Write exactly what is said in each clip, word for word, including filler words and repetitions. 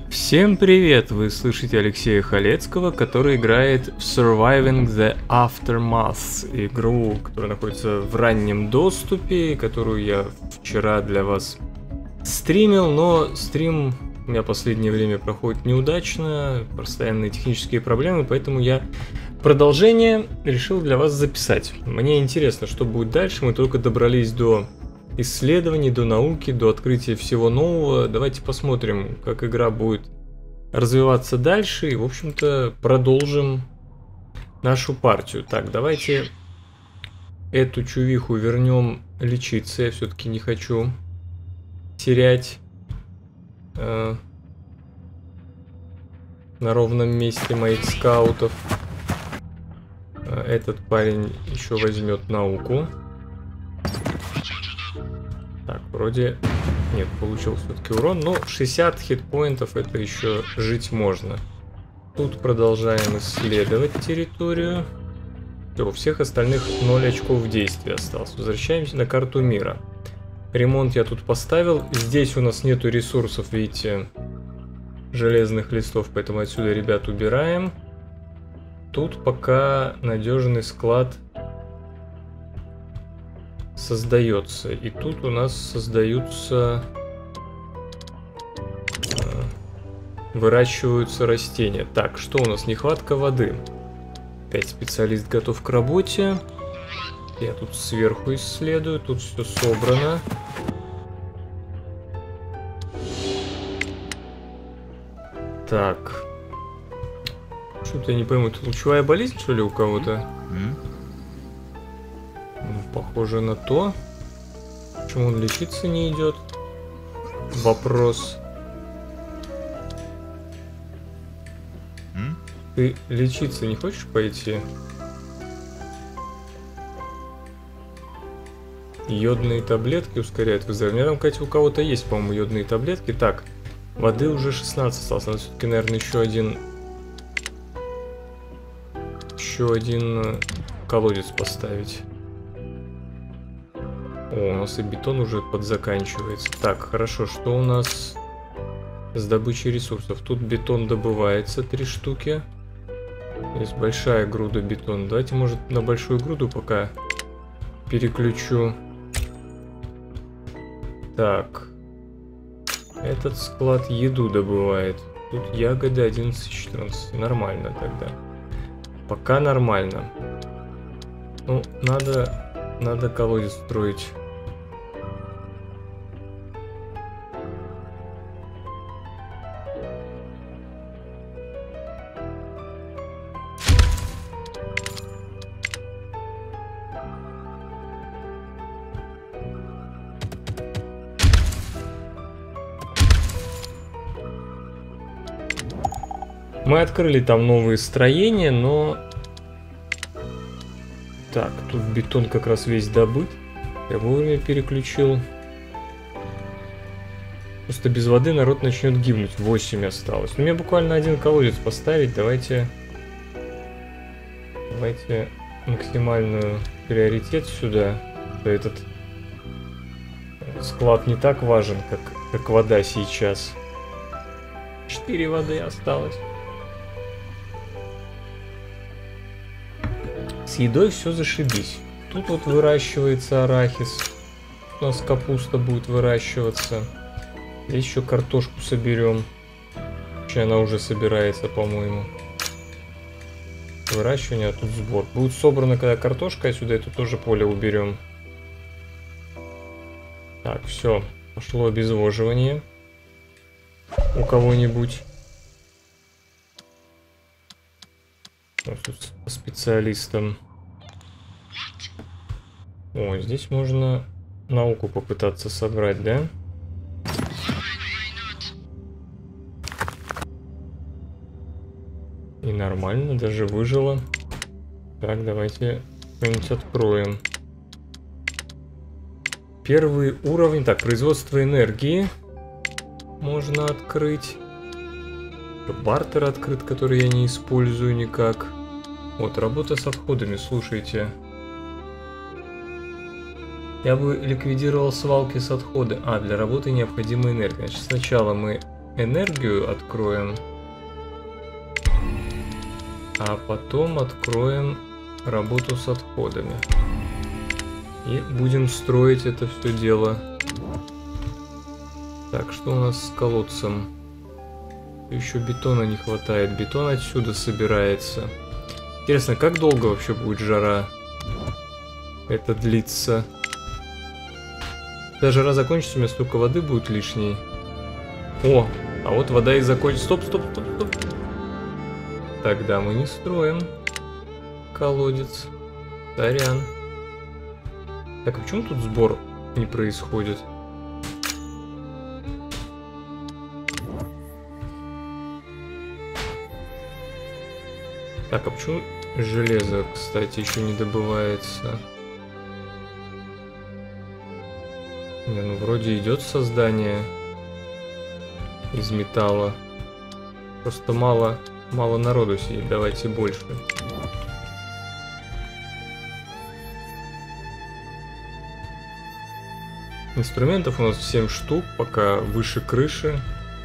Всем привет! Вы слышите Алексея Халецкого, который играет в Surviving the Aftermath, игру, которая находится в раннем доступе, которую я вчера для вас стримил, но стрим у меня в последнее время проходит неудачно, постоянные технические проблемы, поэтому я продолжение решил для вас записать. Мне интересно, что будет дальше, мы только добрались до исследований, до науки, до открытия всего нового. Давайте посмотрим, как игра будет развиваться дальше и, в общем-то, продолжим нашу партию. Так, давайте эту чувиху вернем лечиться. Я все-таки не хочу терять э, на ровном месте моих скаутов. Этот парень еще возьмет науку. Так, вроде... Нет, получил все-таки урон, но шестьдесят хитпоинтов это еще жить можно. Тут продолжаем исследовать территорию. Все, у всех остальных ноль очков действия осталось. Возвращаемся на карту мира. Ремонт я тут поставил. Здесь у нас нету ресурсов, видите, железных листов, поэтому отсюда, ребят, убираем. Тут пока надежный склад создается. И тут у нас создаются, э, выращиваются растения. Так, что у нас? Нехватка воды. Опять специалист готов к работе. Я тут сверху исследую. Тут все собрано. Так. Что-то я не пойму. Это лучевая болезнь, что ли, у кого-то? Похоже на то. Почему он лечиться не идет? Вопрос. Mm? Ты лечиться не хочешь пойти? Йодные таблетки ускоряют выздоровление. Там, кстати, у кого-то есть, по-моему, йодные таблетки. Так, воды уже шестнадцать осталось. Надо все-таки, наверное, еще один... Еще один колодец поставить. О, у нас и бетон уже подзаканчивается. Так, хорошо, что у нас с добычей ресурсов? Тут бетон добывается, три штуки. Есть большая груда бетона. Давайте, может, на большую груду пока переключу. Так. Этот склад еду добывает. Тут ягоды одиннадцать четырнадцать. Нормально тогда. Пока нормально. Ну, надо, надо колодец строить. Мы открыли там новые строения, но... Так, тут бетон как раз весь добыт. Я вовремя переключил. Просто без воды народ начнет гибнуть. восемь осталось. У меня буквально один колодец поставить. Давайте... Давайте максимальную приоритет сюда. Этот склад не так важен, как, как вода сейчас. четыре воды осталось. С едой все зашибись. Тут вот выращивается арахис. У нас капуста будет выращиваться. Здесь еще картошку соберем. Вообще она уже собирается, по-моему. Выращивание, а тут сбор. Будет собрана когда картошка, а сюда это тоже поле уберем. Так, все. Пошло обезвоживание. У кого-нибудь. Тут специалистом. О, здесь можно науку попытаться собрать, да? И нормально, даже выжило. Так, давайте что-нибудь откроем. Первый уровень. Так, производство энергии можно открыть. Бартер открыт, который я не использую никак. Вот, работа с отходами, слушайте. Я бы ликвидировал свалки с отхода. А, для работы необходима энергия. Значит, сначала мы энергию откроем. А потом откроем работу с отходами. И будем строить это все дело. Так, что у нас с колодцем? Еще бетона не хватает. Бетон отсюда собирается. Интересно, как долго вообще будет жара это длится? Когда жара закончится, у меня столько воды будет лишней. О, а вот вода и закончится. Стоп, стоп, стоп, стоп. Тогда мы не строим колодец. Сорян. Так, а почему тут сбор не происходит? Так, а почему железо, кстати, еще не добывается? Не, ну вроде идет создание из металла. Просто мало, мало народу сидит. Давайте больше. Инструментов у нас семь штук, пока выше крыши.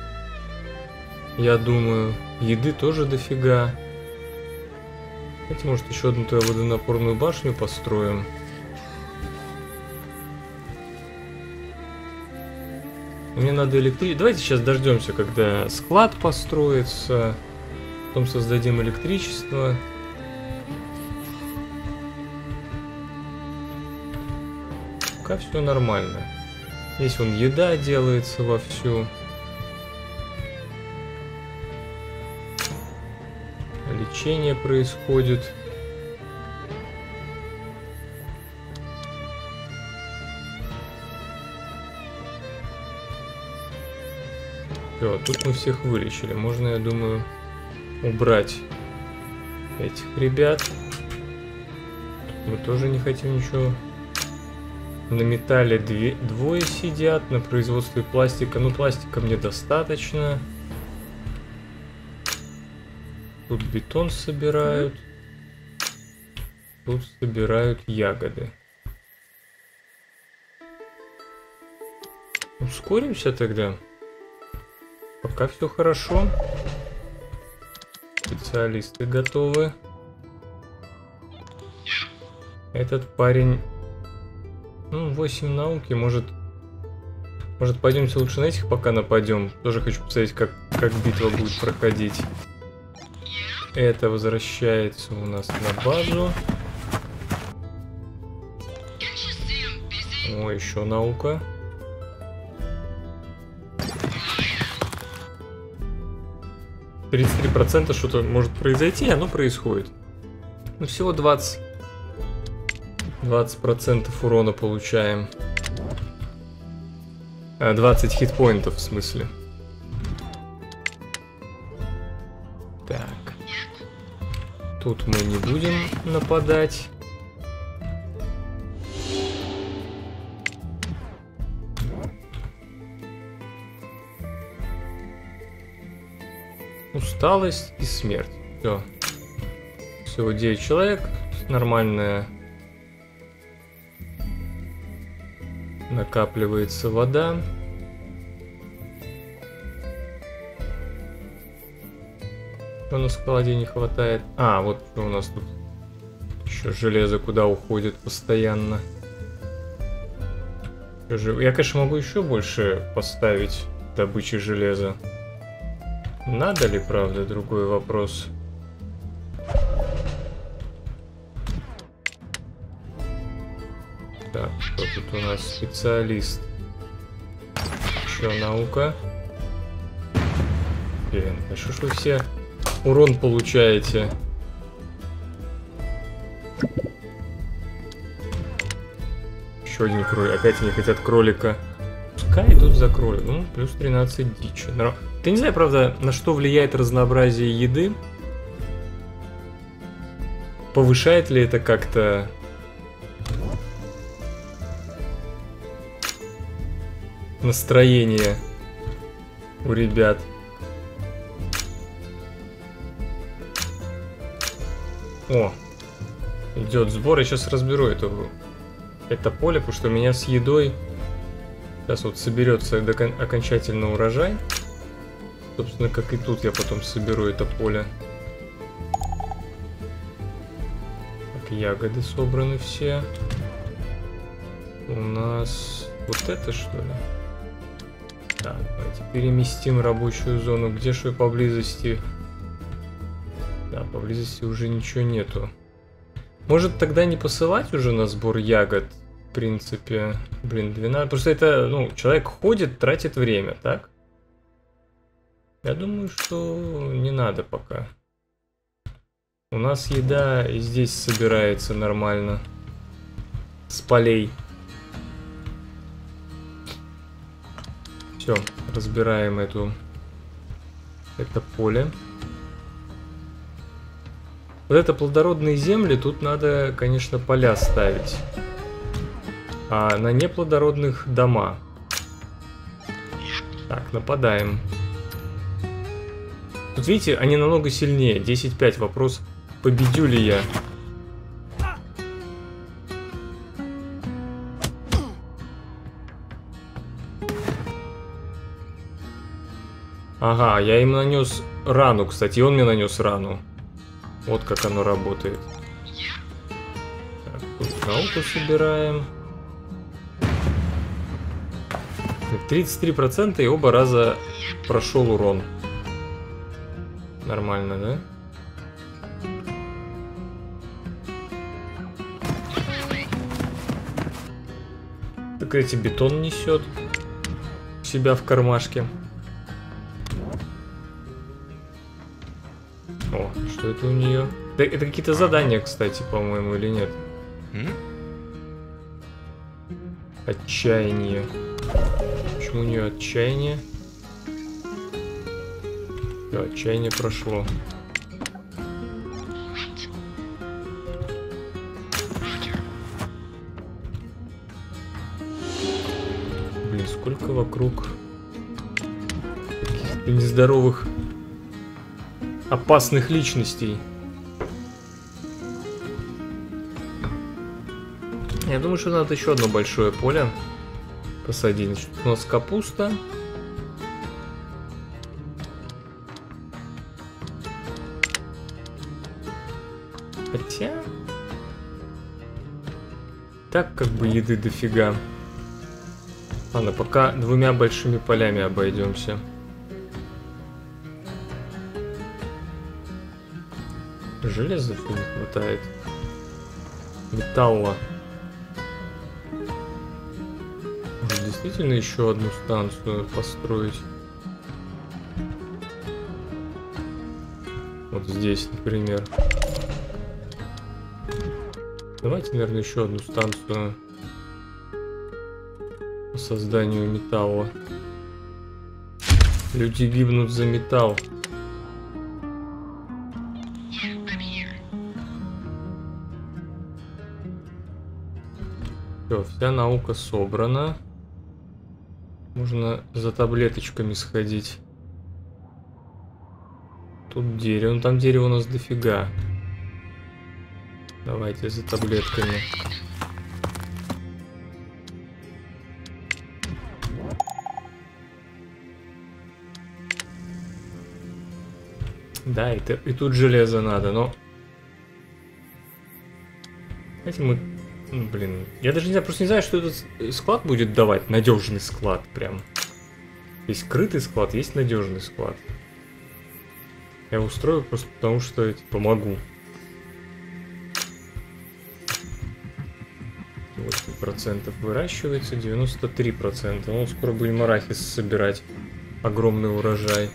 Я думаю, еды тоже дофига. Давайте, может, еще одну водонапорную башню построим. Мне надо электричество. Давайте сейчас дождемся, когда склад построится. Потом создадим электричество. Пока все нормально. Здесь вон еда делается вовсю. Лечение происходит. Все, тут мы всех вылечили. Можно, я думаю, убрать этих ребят. Мы тоже не хотим ничего. На металле две, двое сидят. На производстве пластика. Ну, пластика мне достаточно. Тут бетон собирают. Тут собирают ягоды. Ускоримся тогда. Пока все хорошо. Специалисты готовы. Этот парень... Ну, восемь науки. Может... Может, пойдемте лучше на этих пока нападем. Тоже хочу посмотреть, как, как битва будет проходить. Это возвращается у нас на базу. О, еще наука. тридцать три процента что-то может произойти, оно происходит. Ну, всего двадцать. двадцать процентов урона получаем. А, двадцать хитпоинтов, в смысле. Так. Тут мы не будем нападать. Усталость и смерть. Все. Всего девять человек. Нормальная. Накапливается вода. Что на складе не хватает? А, вот что у нас тут. Еще железо куда уходит постоянно. Я, конечно, могу еще больше поставить добычи железа. Надо ли, правда, другой вопрос. Так, что тут у нас? Специалист. Еще наука. Блин, а что ж вы все урон получаете? Еще один кролик. Опять они хотят кролика. Пускай идут за кроликом. Ну, плюс тринадцать дичи. Ты не знаю, правда, на что влияет разнообразие еды? Повышает ли это как-то настроение у ребят? О, идет сбор. Я сейчас разберу это, это поле, потому что у меня с едой сейчас вот соберется окончательно урожай. Собственно, как и тут я потом соберу это поле. Так, ягоды собраны все. У нас вот это, что ли? Так, давайте переместим рабочую зону. Где же поблизости? Да, поблизости уже ничего нету. Может тогда не посылать уже на сбор ягод? В принципе, блин, двенадцать. Просто это, ну, человек ходит, тратит время, так? Я думаю, что не надо пока. У нас еда и здесь собирается нормально. С полей. Все, разбираем эту, это поле. Вот это плодородные земли, тут надо, конечно, поля ставить. А на неплодородных дома. Так, нападаем. Тут видите, они намного сильнее. десять пять, вопрос, победю ли я. Ага, я им нанес рану, кстати, и он мне нанес рану. Вот как оно работает. Так, тут науку собираем. тридцать три процента и оба раза прошел урон. Нормально, да? Так эти бетон несет у себя в кармашке. О, что это у нее? Это, это какие-то задания, кстати, по-моему, или нет? Mm? Отчаяние. Почему у нее отчаяние? Все, отчаяние прошло. Блин, сколько вокруг каких-то нездоровых, опасных личностей. Я думаю, что надо еще одно большое поле посадить. Значит, у нас капуста. Хотя... Так как бы еды дофига. Ладно, пока двумя большими полями обойдемся. Железа не хватает. Металла. Может, действительно еще одну станцию построить? Вот здесь, например. Давайте, наверное, еще одну станцию по созданию металла. Люди гибнут за металл. Все, вся наука собрана. Можно за таблеточками сходить. Тут дерево. Ну там дерево у нас дофига. Давайте за таблетками. Да, и, и тут железо надо, но... Знаете, мы... Ну, блин, я даже не знаю, просто не знаю, что этот склад будет давать. Надежный склад, прям. Есть скрытый склад, есть надежный склад. Я устрою просто потому, что, типа, могу. восемь процентов выращивается, девяносто три процента. Ну, скоро будем арахис собирать. Огромный урожай.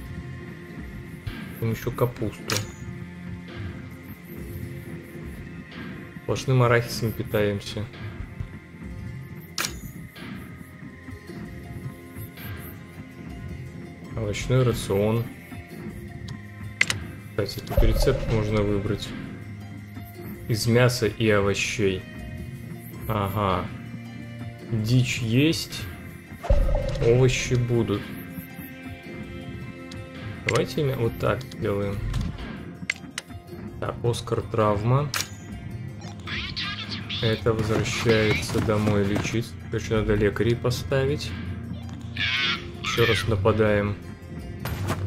Потом еще капусту. Сплошным арахисом питаемся. Овощной рацион. Кстати, тут рецепт можно выбрать. Из мяса и овощей. Ага. Дичь есть. Овощи будут. Давайте вот так сделаем. Так, Оскар травма. Это возвращается домой лечить. Короче, надо лекарей поставить. Еще раз нападаем.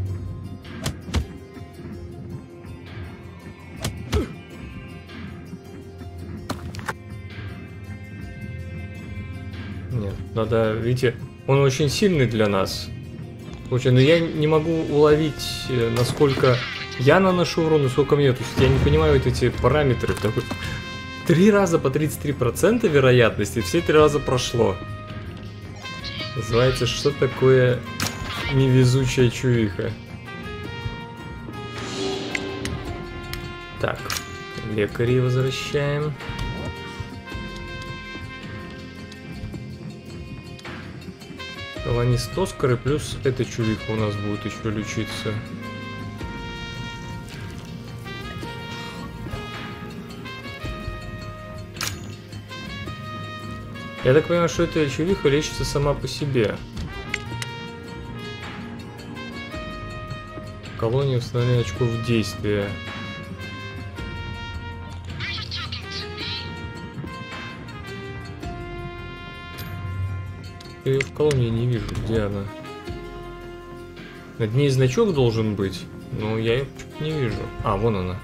надо, видите, он очень сильный для нас. Слушай, но я не могу уловить, насколько я наношу урон и сколько мне. То есть я не понимаю вот эти параметры. Такой... Три раза по тридцать три процента вероятности, все три раза прошло. Называется, что такое невезучая чувиха. Так, лекарей возвращаем. Колонист Оскар и плюс эта чувиха у нас будет еще лечиться. Я так понимаю, что эта чувиха лечится сама по себе. Колония установления очков действия. Я ее в колонии не вижу, где она? Над ней значок должен быть, но я ее не вижу. А, вон она.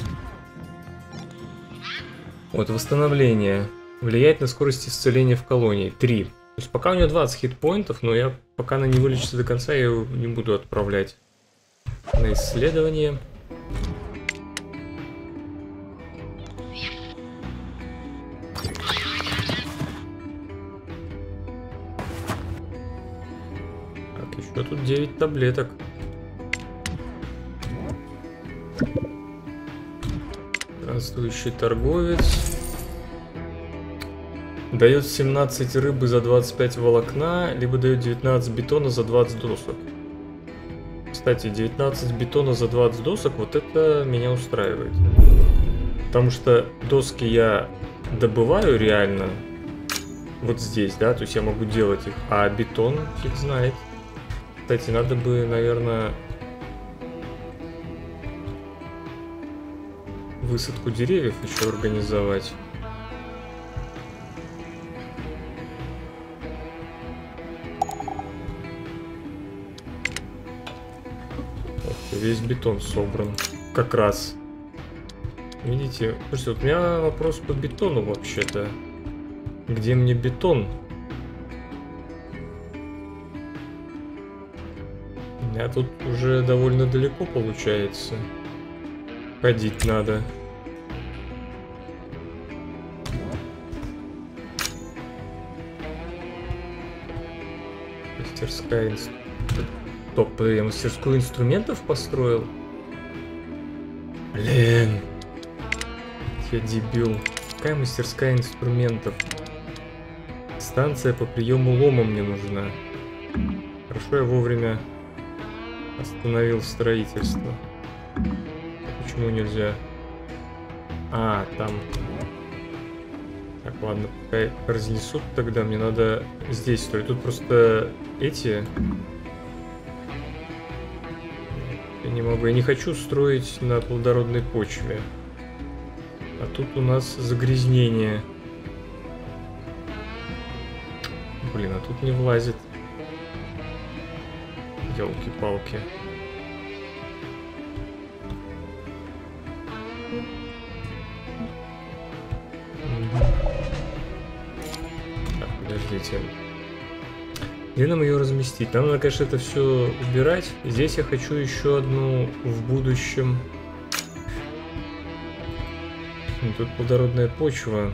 Вот, восстановление. Влияет на скорость исцеления в колонии. три. То есть пока у нее двадцать хитпоинтов, но я пока она не вылечится до конца, я ее не буду отправлять на исследование. Так, еще тут девять таблеток. Странствующий торговец. Дает семнадцать рыбы за двадцать пять волокна, либо дает девятнадцать бетона за двадцать досок. Кстати, девятнадцать бетона за двадцать досок, вот это меня устраивает. Потому что доски я добываю реально вот здесь, да, то есть я могу делать их, а бетон фиг знает. Кстати, надо бы, наверное, высадку деревьев еще организовать. Весь бетон собран. Как раз. Видите? Слушайте, вот у меня вопрос по бетону вообще-то. Где мне бетон? У меня тут уже довольно далеко получается. Ходить надо. Мастерская инструмент. Топ, я мастерскую инструментов построил? Блин. Я дебил. Какая мастерская инструментов? Станция по приему лома мне нужна. Хорошо, я вовремя остановил строительство. Почему нельзя? А, там... Так, ладно, пока разнесут, тогда мне надо здесь строить. Тут просто эти... Я не могу, я не хочу строить на плодородной почве. А тут у нас загрязнение. Блин, а тут не влазит. Ёлки-палки. Так, подождите. Где нам ее разместить? Нам надо, конечно, это все убирать. Здесь я хочу еще одну в будущем. Тут плодородная почва.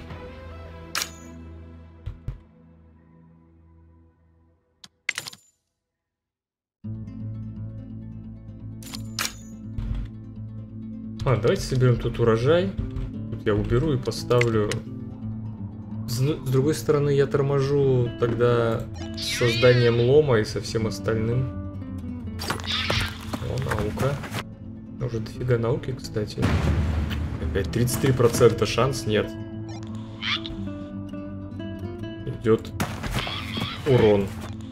А, давайте соберем тут урожай. Тут я уберу и поставлю. С, с другой стороны, я торможу тогда с созданием лома и со всем остальным. О, наука. Уже дофига науки, кстати. Опять тридцать три процента шанс, нет. Идет урон.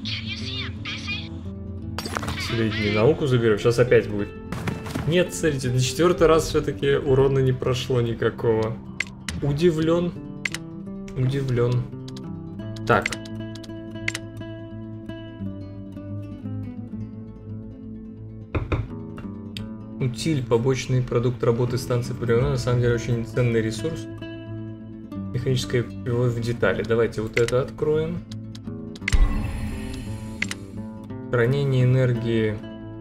Среднюю науку заберем. Сейчас опять будет. Нет, смотрите, на четвертый раз все-таки урона не прошло никакого. Удивлен. Удивлен. Так. Утиль, побочный продукт работы станции приема, на самом деле очень ценный ресурс. Механическая перевод в детали. Давайте вот это откроем. Хранение энергии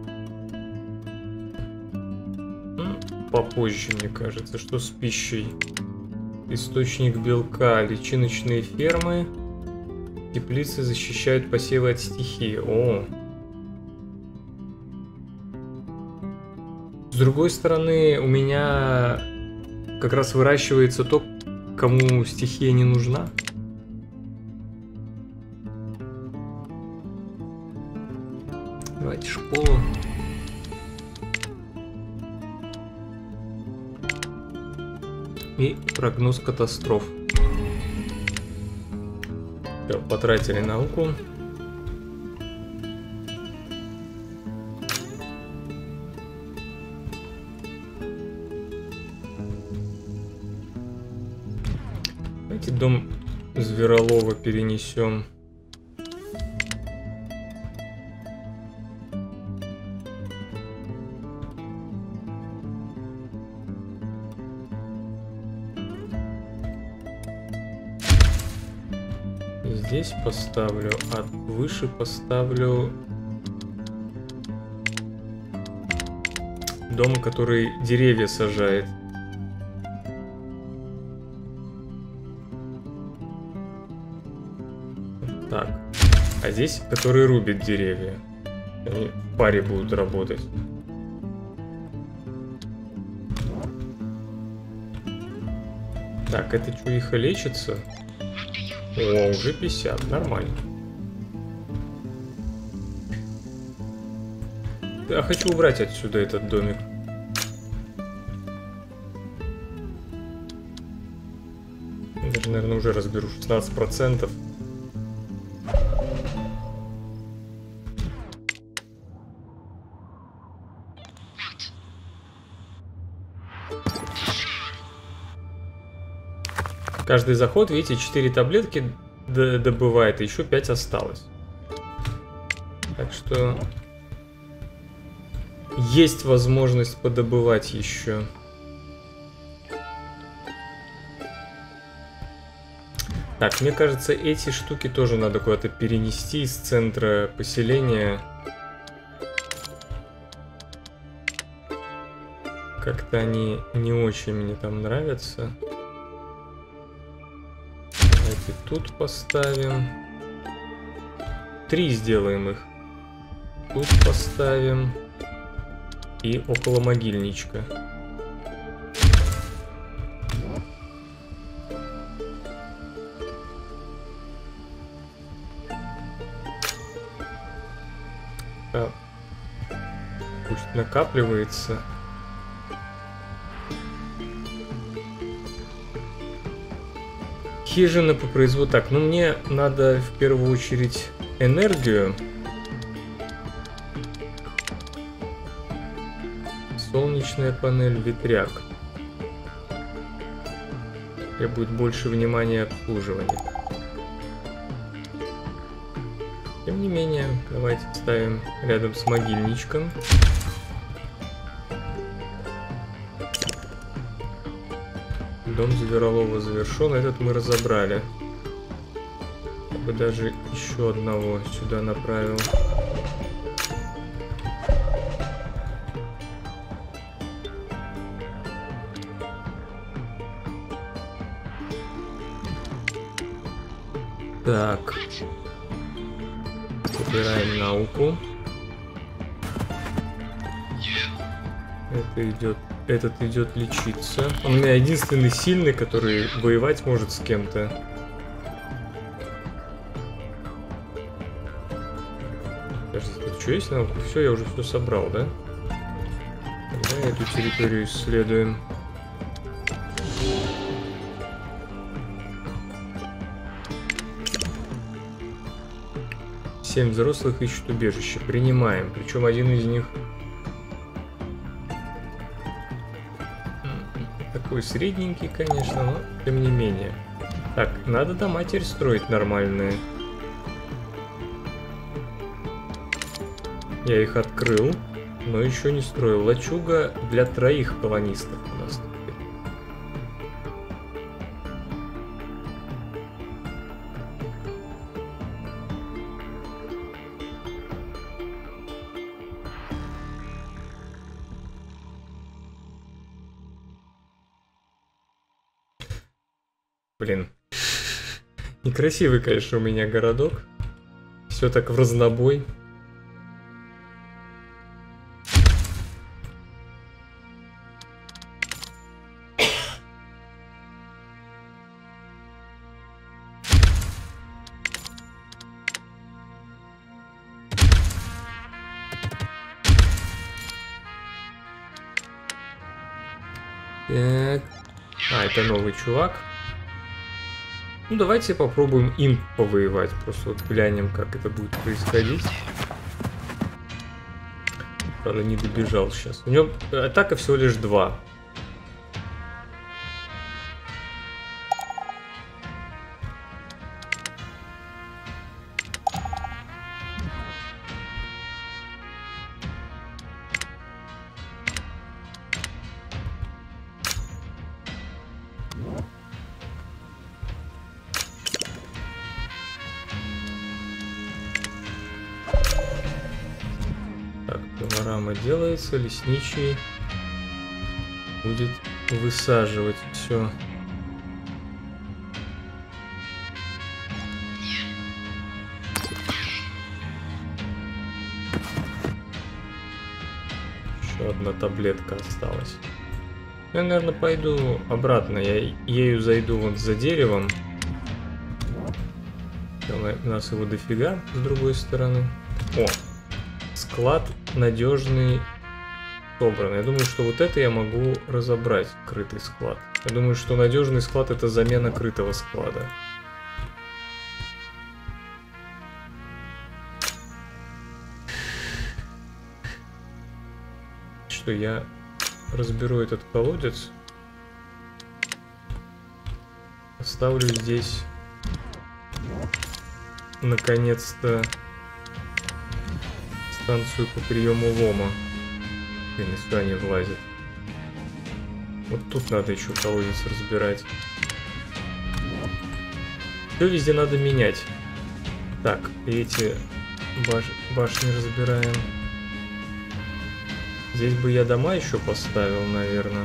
попозже, мне кажется. Что с пищей? Источник белка, личиночные фермы, теплицы защищают посевы от стихии. О! С другой стороны, у меня как раз выращивается то, кому стихия не нужна. Давайте школу. И прогноз катастроф. Все, потратили науку. Давайте дом Зверолова перенесем. Здесь поставлю, а выше поставлю дом, который деревья сажает. Так, а здесь, который рубит деревья. Они в паре будут работать. Так, эта чуиха лечится. О, уже пятьдесят, нормально. Я хочу убрать отсюда этот домик. Я даже, наверное, уже разберу шестнадцать процентов. Каждый заход, видите, четыре таблетки добывает, и еще пять осталось. Так что есть возможность подобывать еще. Так, мне кажется, эти штуки тоже надо куда-то перенести из центра поселения. Как-то они не очень мне там нравятся. Давайте тут поставим. Три сделаем их. Тут поставим. И около могильничка. А, пусть накапливается. Хижина по производству. Так, ну мне надо в первую очередь энергию. Солнечная панель, ветряк. Требует больше внимания обслуживания. Тем не менее, давайте ставим рядом с могильничком. Дом Зверолова завершен, этот мы разобрали. Я бы даже еще одного сюда направил. Так. Убираем науку. Это идет. Этот идет лечиться. Он у меня единственный сильный, который воевать может с кем-то. Подождите, тут что есть наука? Все, я уже все собрал, да? Тогда эту территорию исследуем. Семь взрослых ищут убежище. Принимаем. Причем один из них такой средненький, конечно, но тем не менее. Так, надо дома теперь строить нормальные. Я их открыл, но еще не строил. Лачуга для троих колонистов у нас. Блин. Некрасивый, конечно, у меня городок. Все так в разнобой. Так. А, это новый чувак. Ну, давайте попробуем им повоевать. Просто вот глянем, как это будет происходить. Правда, не добежал сейчас. У него атака всего лишь два. Панорама делается, лесничий будет высаживать все. Еще одна таблетка осталась. Я, наверное, пойду обратно. Я ею зайду вот за деревом. У нас его дофига с другой стороны. О! Склад надежный собран. Я думаю, что вот это я могу разобрать, крытый склад. Я думаю, что надежный склад — это замена крытого склада. Что я разберу этот колодец. Оставлю здесь наконец-то станцию по приему лома. Блин, сюда не влазит. Вот тут надо еще колодец разбирать. Все везде надо менять. Так, и эти баш... башни разбираем. Здесь бы я дома еще поставил, наверное.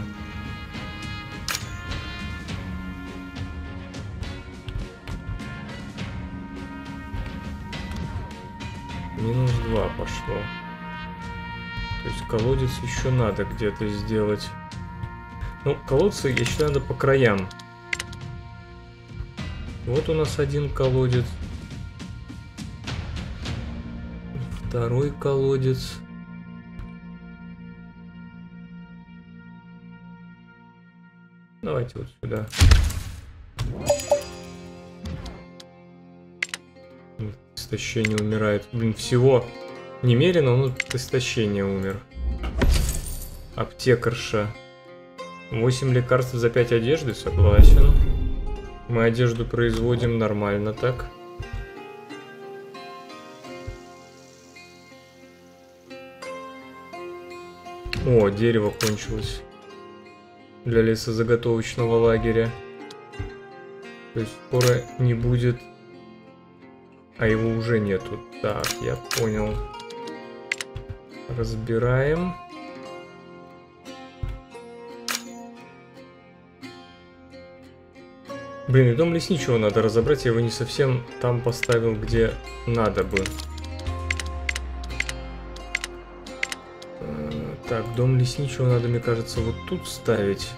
Минус два пошло. То есть колодец еще надо где-то сделать. Ну, колодцы, я считаю, надо по краям. Вот у нас один колодец. Второй колодец. Давайте вот сюда. Истощение умирает. Блин, всего немерено, он от истощения умер. Аптекарша. восемь лекарств за пять одежды, согласен. Мы одежду производим нормально так. О, дерево кончилось. Для лесозаготовочного лагеря. То есть скоро не будет... А его уже нету. Так, я понял. Разбираем. Блин, и дом лесничего надо разобрать. Я его не совсем там поставил, где надо бы. Так, дом лесничего надо, мне кажется, вот тут ставить.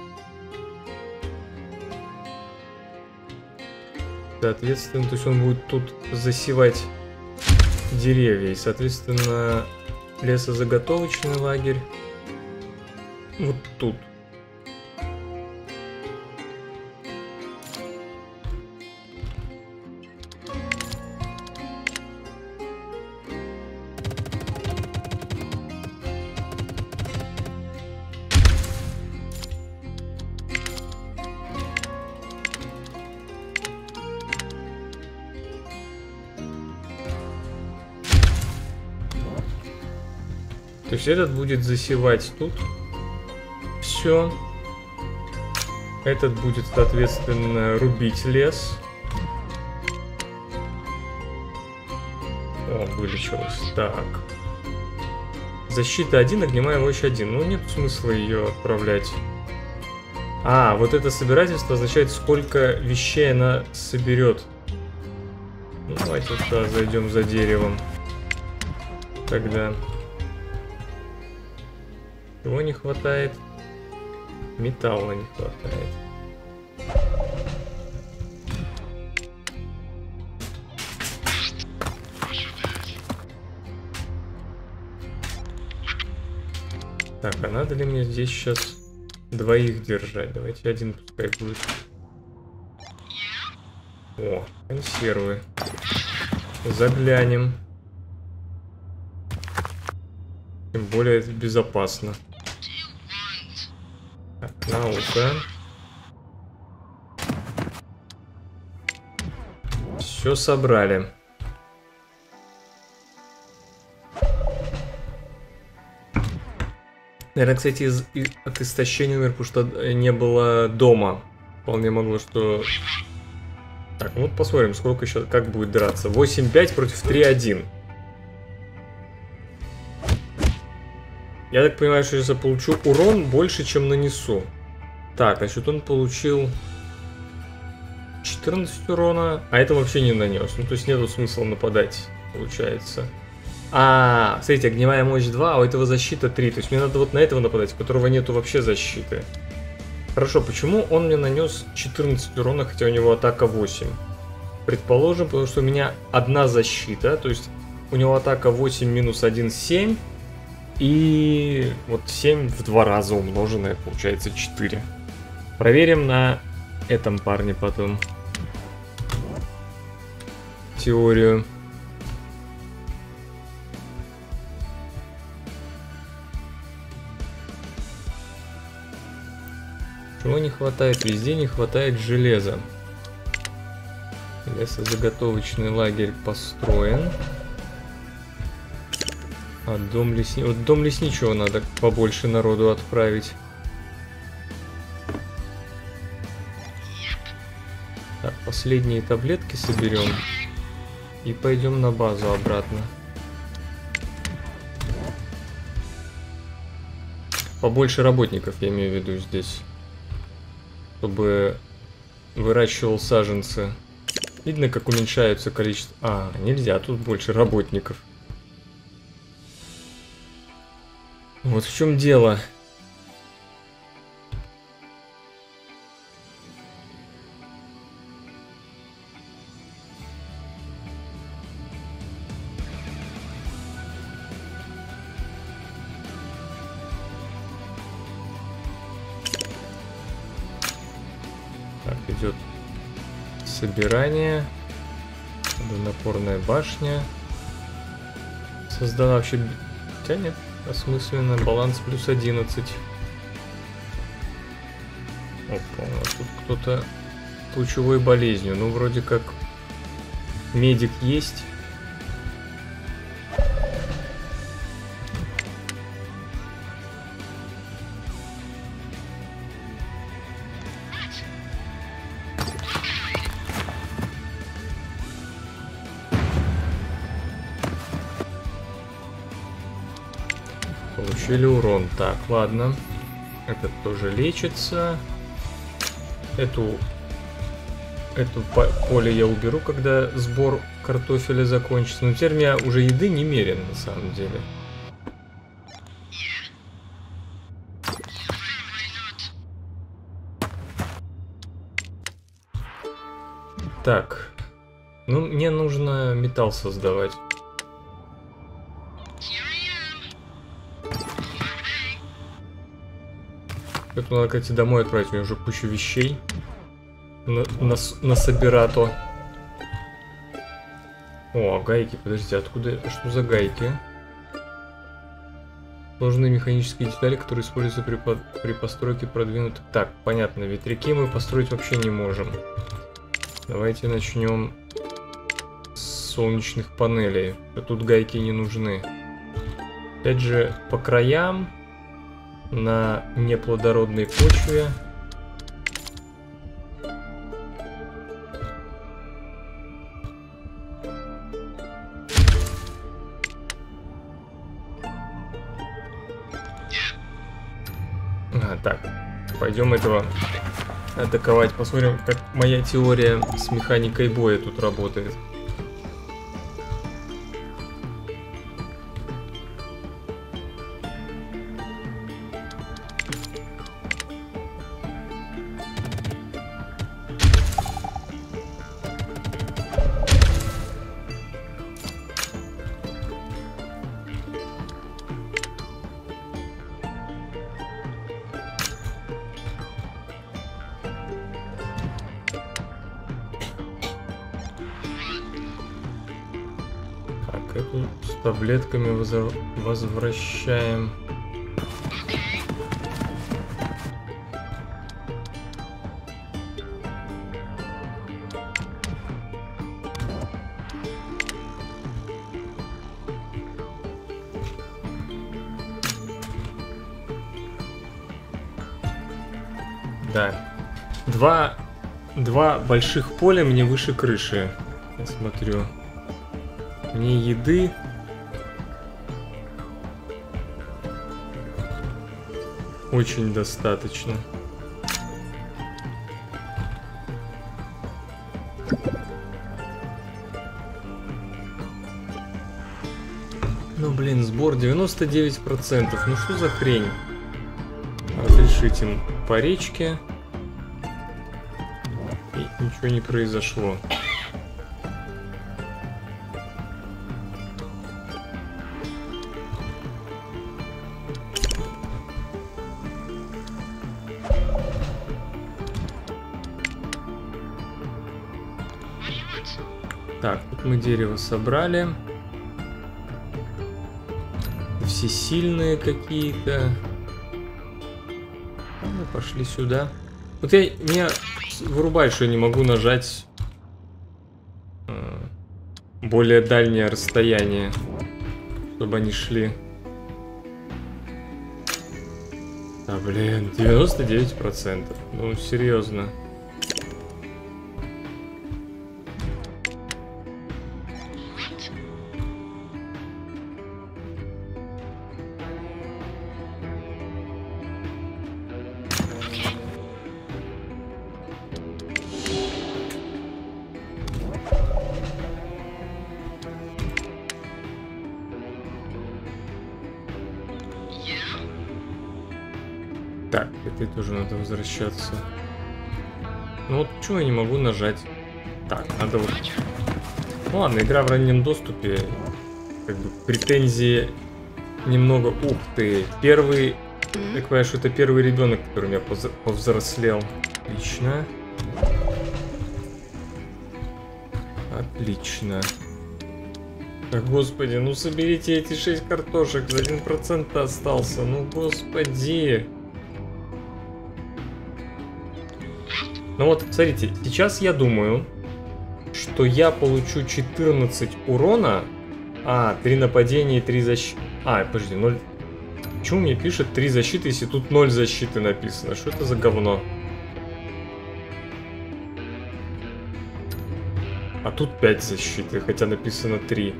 Соответственно, то есть он будет тут засевать деревья. И, соответственно, лесозаготовочный лагерь вот тут. То есть этот будет засевать тут все. Этот будет, соответственно, рубить лес. О, вылечилось. Так. Защита один, огневая мощь один. Ну, нет смысла ее отправлять А, вот это собирательство означает, сколько вещей она соберет. Ну, давайте вот сюда зайдем за деревом. Тогда. Чего не хватает? Металла не хватает. Так, а надо ли мне здесь сейчас двоих держать? Давайте один пускай будет. О, консервы. Заглянем. Тем более это безопасно. Так, наука. Все собрали. Наверное, кстати, из, из, от истощения умер, потому что не было дома. Вполне могло, что... Так, ну вот посмотрим, сколько еще, как будет драться. восемь пять против три один. Я так понимаю, что сейчас я получу урон больше, чем нанесу. Так, значит, он получил четырнадцать урона, а это вообще не нанес. Ну, то есть нету смысла нападать, получается. А, смотрите, огневая мощь два, а у этого защита три. То есть мне надо вот на этого нападать, у которого нету вообще защиты. Хорошо, почему он мне нанес четырнадцать урона, хотя у него атака восемь? Предположим, потому что у меня одна защита, то есть у него атака восемь минус один, семь. И вот семь в два раза умноженное, получается четыре. Проверим на этом парне потом. Теорию. Чего не хватает? Везде не хватает железа. Лесозаготовочный лагерь построен. А дом лесничего... Вот дом лесничего надо побольше народу отправить. Так, последние таблетки соберем. И пойдем на базу обратно. Побольше работников, я имею в виду, здесь. Чтобы выращивал саженцы. Видно, как уменьшается количество... А, нельзя, тут больше работников. Вот в чем дело. Так, идет собирание. Водонапорная башня. Создана вообще... Хотя нет, осмысленно. Баланс плюс одиннадцать. Опа, у нас тут кто-то лучевой болезнью. Ну, вроде как медик есть. Получили урон. Так, ладно. Этот тоже лечится. Эту, эту поле я уберу, когда сбор картофеля закончится. Но теперь у меня уже еды немерено, на самом деле. Так. Ну, мне нужно металл создавать. Это надо, кстати, домой отправить, у меня уже куча вещей на, на, на собирато. О, гайки, подождите, откуда, что за гайки? Сложные механические детали, которые используются при, при постройке продвинутых. Так, понятно, ветряки мы построить вообще не можем. Давайте начнем с солнечных панелей. Тут гайки не нужны. Опять же, по краям... На неплодородной почве. А, так. Пойдем этого атаковать. Посмотрим, как моя теория с механикой боя тут работает. Эту с таблетками возвращаем. Да. Два, два больших поля мне выше крыши. Я смотрю. Мне еды. Очень достаточно. Ну блин, сбор девяносто девять процентов. Ну что за хрень? Разрешить им по речке. И ничего не произошло. Так, тут мы дерево собрали. Все сильные какие-то. Ну, пошли сюда. Вот я меня вырубает, что я не могу нажать э, более дальнее расстояние, чтобы они шли. А, блин, девяносто девять процентов. Ну, серьезно. Так, этой тоже надо возвращаться. Ну вот почему я не могу нажать? Так, надо вот... Ну ладно, игра в раннем доступе. Как бы претензии немного... Ух ты! Первый... Я понимаю, что это первый ребенок, который у меня повзрослел. Отлично. Отлично. Так, господи, ну соберите эти шесть картошек. За один процент остался. Ну, господи. Ну вот, смотрите, сейчас я думаю, что я получу четырнадцать урона. А, три нападения и три защиты. А, подожди, ноль. Почему мне пишет три защиты, если тут ноль защиты написано? Что это за говно? А тут пять защиты, хотя написано три.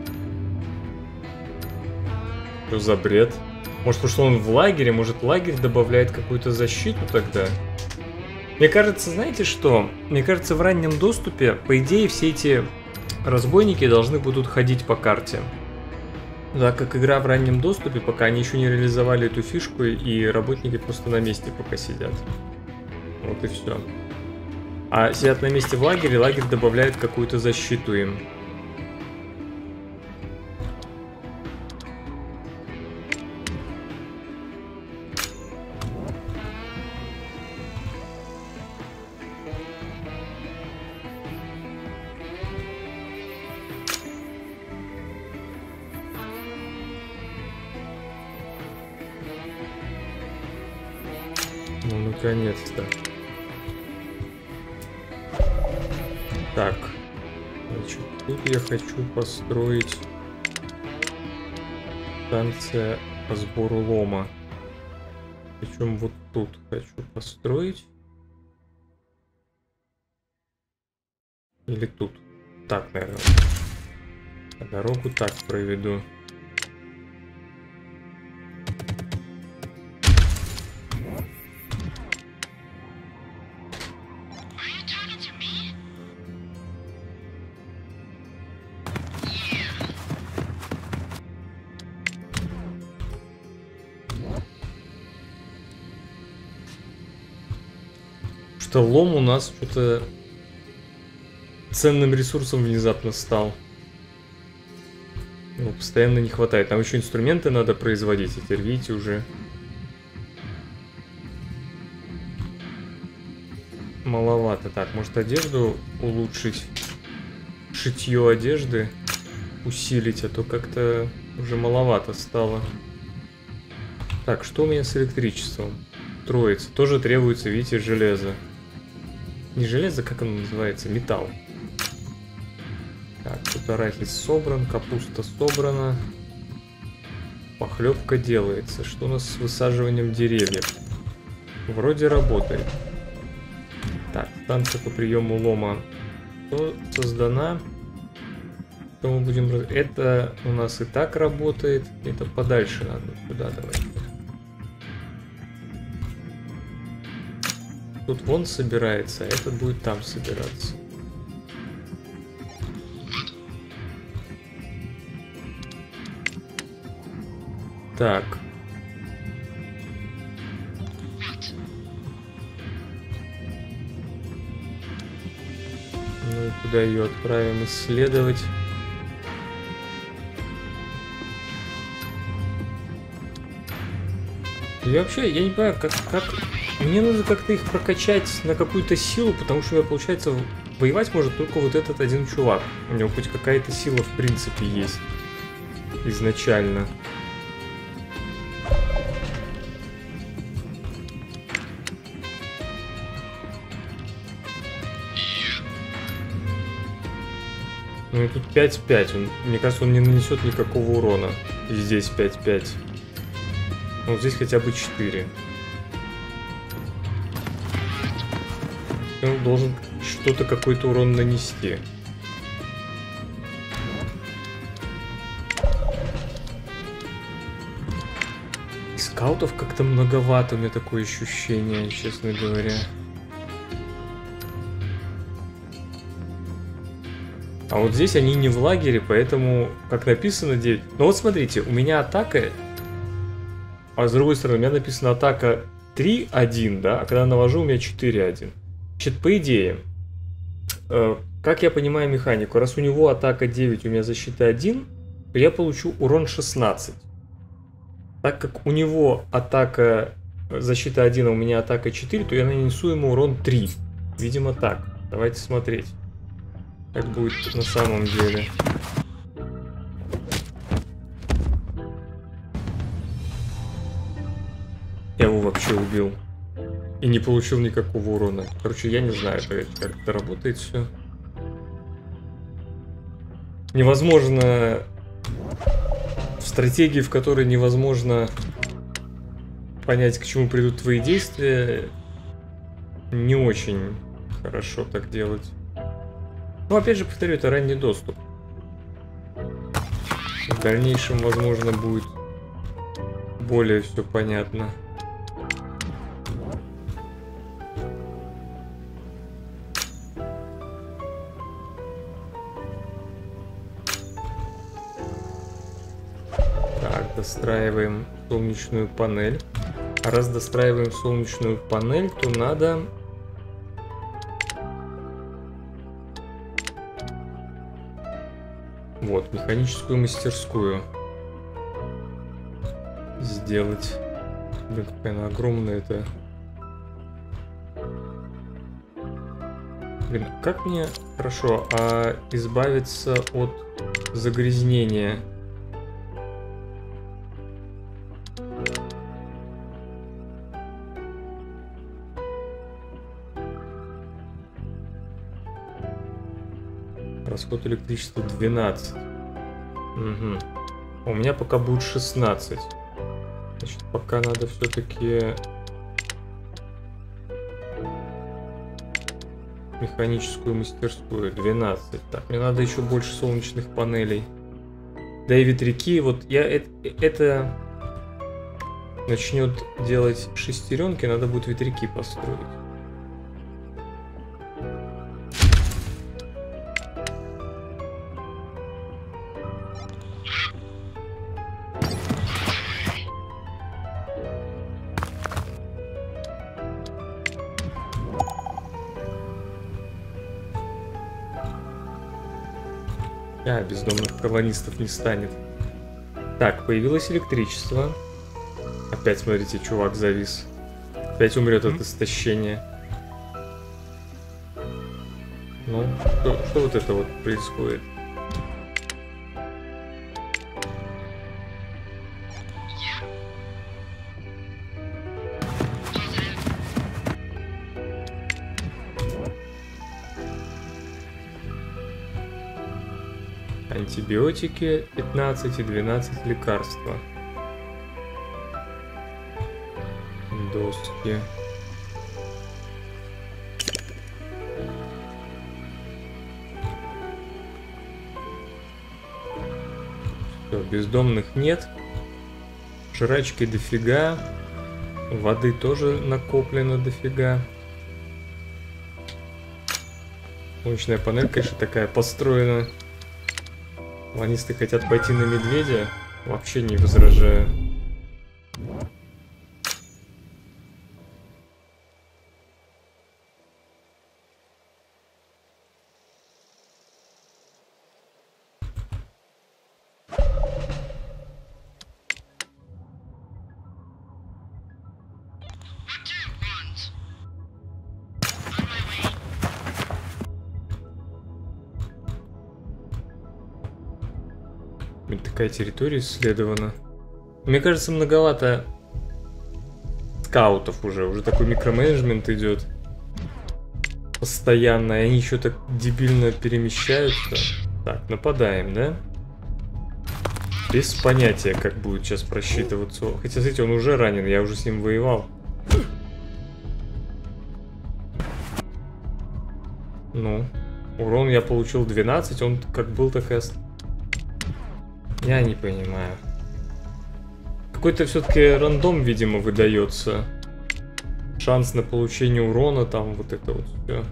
Что за бред? Может, потому что он в лагере? Может, лагерь добавляет какую-то защиту тогда? Мне кажется, знаете что? Мне кажется, в раннем доступе, по идее, все эти разбойники должны будут ходить по карте. Так как игра в раннем доступе, пока они еще не реализовали эту фишку, и работники просто на месте пока сидят. Вот и все. А сидят на месте в лагере, лагерь добавляет какую-то защиту им. Ну, наконец-то. Так. Значит, тут я хочу построить станция по сбору лома. Причем вот тут хочу построить. Или тут. Так, наверное. Дорогу так проведу. Как-то лом у нас что-то ценным ресурсом внезапно стал. Его постоянно не хватает. Там еще инструменты надо производить. А теперь видите уже. Маловато. Так, может одежду улучшить? Шитье одежды усилить, а то как-то уже маловато стало. Так, что у меня с электричеством? Троица. Тоже требуется, видите, железо. Не железо, как оно называется? Металл. Так, тут арахис собран, капуста собрана. Похлебка делается. Что у нас с высаживанием деревьев? Вроде работает. Так, станция по приему лома создана. Что мы будем... Это у нас и так работает. Это подальше надо. Сюда давайте. Тут вон собирается, а этот будет там собираться. Так. Ну и куда ее отправим исследовать? И вообще, я не понимаю, как, как... Мне нужно как-то их прокачать на какую-то силу, потому что у меня, получается, воевать может только вот этот один чувак. У него хоть какая-то сила, в принципе, есть. Изначально. Ну и тут пять пять. Он, мне кажется, он не нанесет никакого урона. И здесь пять пять. Ну, вот здесь хотя бы четыре. Он должен что-то, какой-то урон нанести. И скаутов как-то многовато, у меня такое ощущение, честно говоря. А вот здесь они не в лагере, поэтому, как написано, девять. Но вот смотрите, у меня атака... А с другой стороны, у меня написано атака три один, да? А когда навожу, у меня четыре один. Значит, по идее, э, как я понимаю механику, раз у него атака девять, у меня защита один, то я получу урон шестнадцать. Так как у него атака защита один, а у меня атака четыре, то я нанесу ему урон три. Видимо так. Давайте смотреть, как будет на самом деле. Я его вообще убил. И не получил никакого урона. Короче, я не знаю, как это работает все. Невозможно... В стратегии, в которой невозможно понять, к чему придут твои действия, не очень хорошо так делать. Но опять же, повторю, это ранний доступ. В дальнейшем, возможно, будет более все понятно. Достраиваем солнечную панель. А раз достраиваем солнечную панель, то надо... Вот, механическую мастерскую сделать. Блин, какая она огромная это. Блин, как мне... Хорошо, а избавиться от загрязнения... Расход электричества двенадцать. Угу. У меня пока будет шестнадцать. Значит, пока надо все-таки механическую мастерскую. двенадцать. Так, мне надо еще больше солнечных панелей. Да и ветряки. Вот я это, это начнет делать шестеренки, надо будет ветряки построить. А, бездомных колонистов не станет. Так, появилось электричество. Опять, смотрите, чувак завис. Опять умрет от истощения. Ну, что, что вот это вот происходит? Антибиотики пятнадцать и двенадцать лекарства. Доски. Все, бездомных нет. Жрачки дофига. Воды тоже накоплено дофига. Солнечная панель, конечно, такая построена. Колонисты хотят пойти на медведя. Вообще не возражаю. Такая территория исследована. Мне кажется, многовато скаутов уже. Уже такой микроменеджмент идет. Постоянно. И они еще так дебильно перемещаются. Так, нападаем, да? Без понятия, как будет сейчас просчитываться. Хотя, смотрите, он уже ранен. Я уже с ним воевал. Ну, урон я получил двенадцать. Он как был, так и остался. Я не понимаю. Какой-то все-таки рандом, видимо, выдается. Шанс на получение урона, там вот это вот все.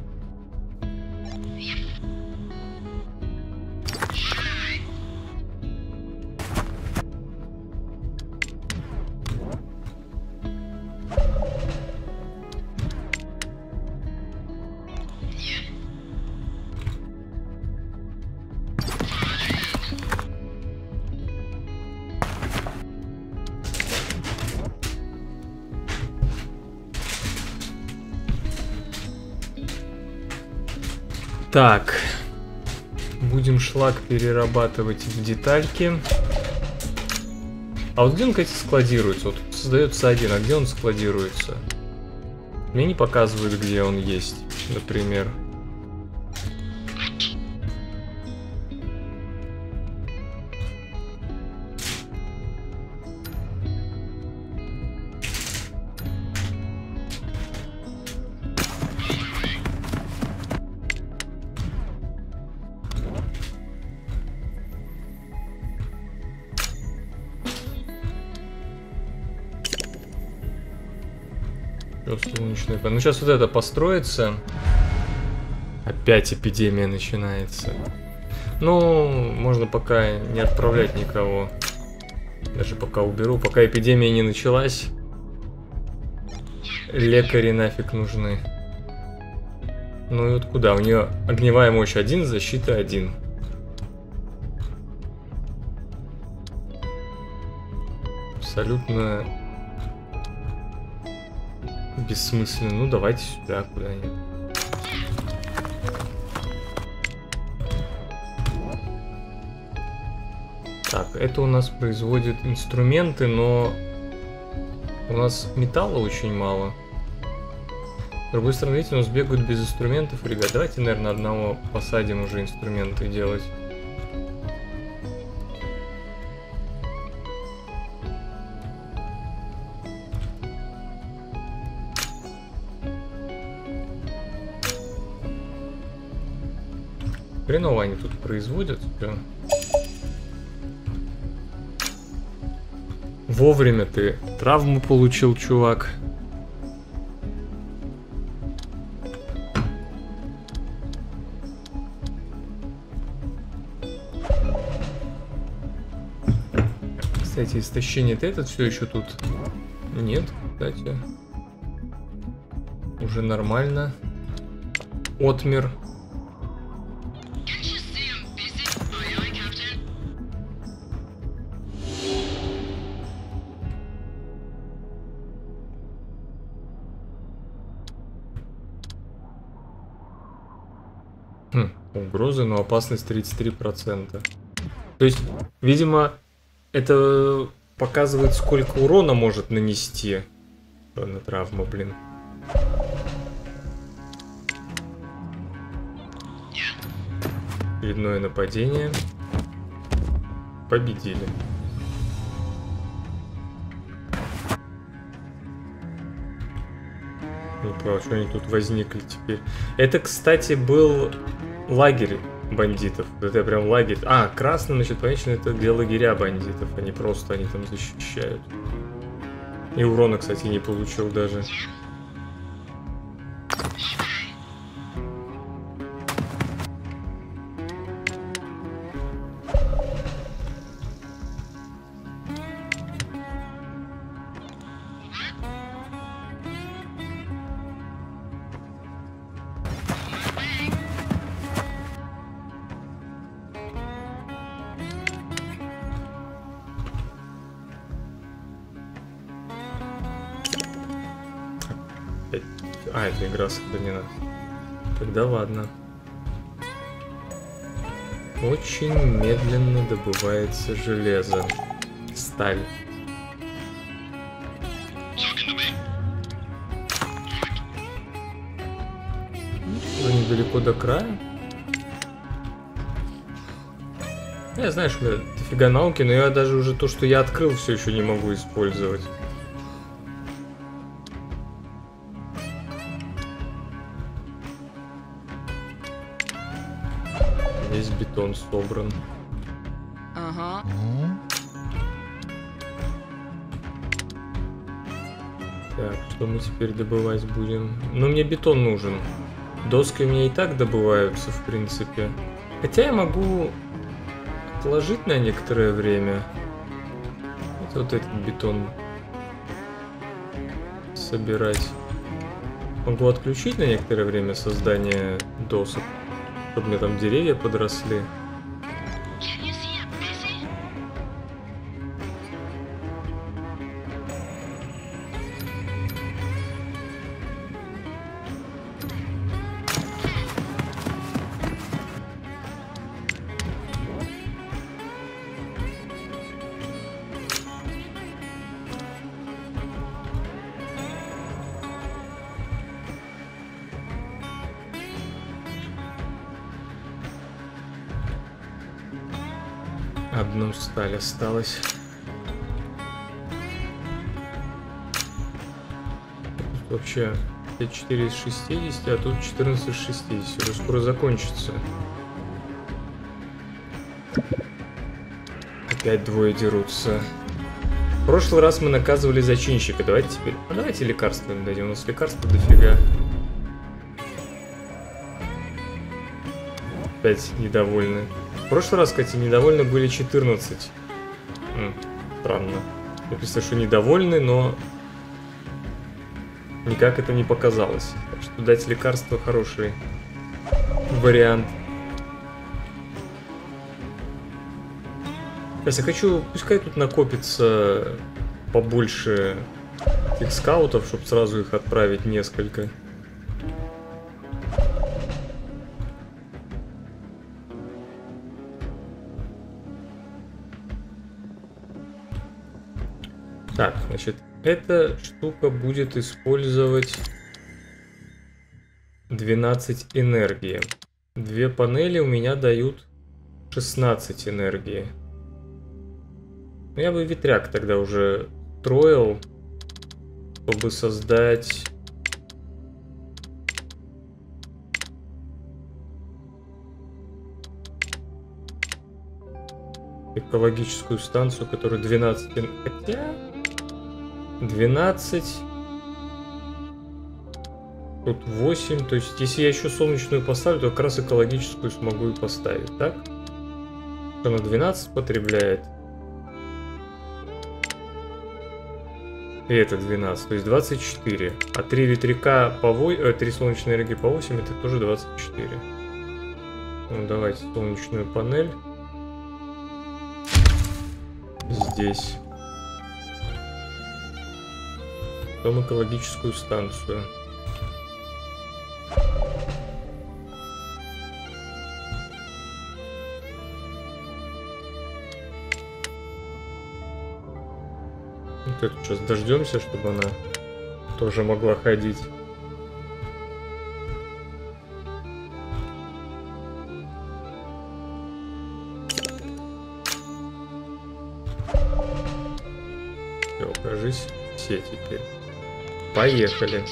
Так, будем шлак перерабатывать в детальки. А вот где он, кстати, складируется? Вот создается один, а где он складируется? Мне не показывают, где он есть, например. Солнечная. Ну сейчас вот это построится. Опять эпидемия начинается. Ну, можно пока не отправлять никого. Даже пока уберу. Пока эпидемия не началась. Лекари нафиг нужны. Ну и вот куда? У нее огневая мощь один, защита один. Абсолютно бессмысленно. Ну давайте сюда куда-нибудь. Так, это у нас производит инструменты, но у нас металла очень мало. С другой стороны, видите, у нас бегают без инструментов, ребят. Давайте, наверное, одного посадим уже инструменты делать. Хреново они тут производят. Все. Вовремя ты травму получил, чувак. Кстати, истощение-то этот все еще тут нет, кстати. Уже нормально. Хм, угрозы, но опасность тридцать три процента. То есть, видимо, это показывает, сколько урона может нанести. Ладно, травма, блин. Очередное нападение. Победили. Не понял, что они тут возникли теперь. Это, кстати, был лагерь бандитов. Это прям лагерь. А, красным, значит, конечно, это где лагеря бандитов. Они просто, они там защищают. И урона, кстати, не получил даже. А, это игра сохранена. Тогда ладно. Очень медленно добывается железо. Сталь. Уже недалеко до края. Я знаю, что у меня дофига науки, но я даже уже то, что я открыл, все еще не могу использовать. Весь бетон собран. Ага. Так, что мы теперь добывать будем? Ну, мне бетон нужен. Доски у меня и так добываются, в принципе. Хотя я могу отложить на некоторое время. Это вот этот бетон собирать. Могу отключить на некоторое время создание досок, чтобы мне там деревья подросли. Одну сталь осталось. Тут вообще четыре из шестидесяти, а тут четырнадцать из шестидесяти. Уже скоро закончится. Опять двое дерутся. В прошлый раз мы наказывали зачинщика. Давайте теперь... А давайте лекарства им дадим. У нас лекарства дофига. Опять недовольны. В прошлый раз, кстати, недовольны были четырнадцать. М, странно. Я представляю, что недовольны, но никак это не показалось. Так что дать лекарство хороший вариант. Сейчас я хочу, пускай тут накопится побольше этих скаутов, чтобы сразу их отправить несколько. Так, значит, эта штука будет использовать двенадцать энергии. Две панели у меня дают шестнадцать энергии. Ну, я бы ветряк тогда уже строил, чтобы создать... экологическую станцию, которая двенадцать... Хотя... двенадцать... Тут восемь, то есть если я еще солнечную поставлю, то как раз экологическую смогу и поставить, так? Она двенадцать потребляет. И это двенадцать, то есть двадцать четыре. А три ветряка по восемь, э, три солнечной энергии по восемь, это тоже двадцать четыре. Ну, давайте солнечную панель. Здесь. Потом экологическую станцию. вот эту сейчас дождемся, чтобы она тоже могла ходить. Все, кажись, все теперь. Поехали.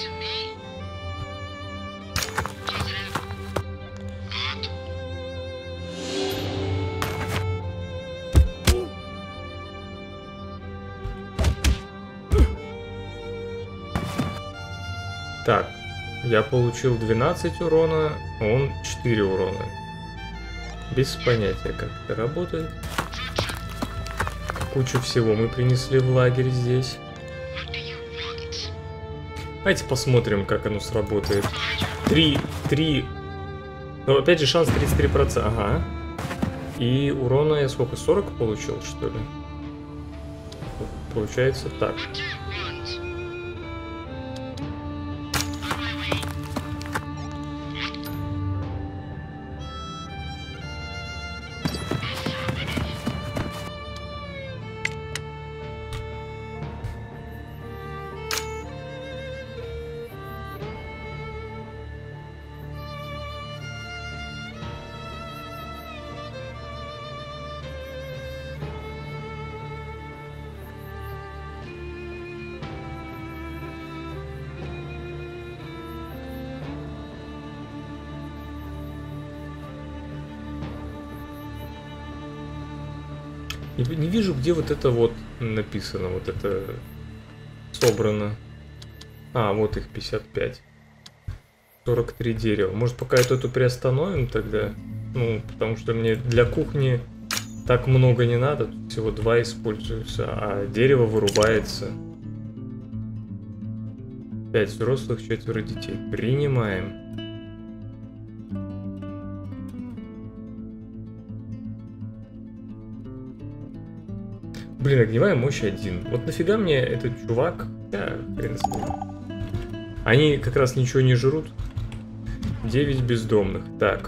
Так, я получил двенадцать урона, он четыре урона. Без понятия, как это работает. Кучу всего мы принесли в лагерь здесь. Давайте посмотрим, как оно сработает. три, три. Ну, опять же, шанс тридцать три процента. Ага. И урона я сколько? сорок получил, что ли? Получается так. Не, не вижу, где вот это вот написано, вот это собрано. А, вот их пятьдесят пять. сорок три дерева. Может, пока эту, эту приостановим тогда? Ну, потому что мне для кухни так много не надо. Тут всего два используются, а дерево вырубается. пять взрослых, четверо детей. Принимаем. Блин, огневая мощь один. Вот нафига мне этот чувак? Да, хрен с ним. Они как раз ничего не жрут. девять бездомных. Так.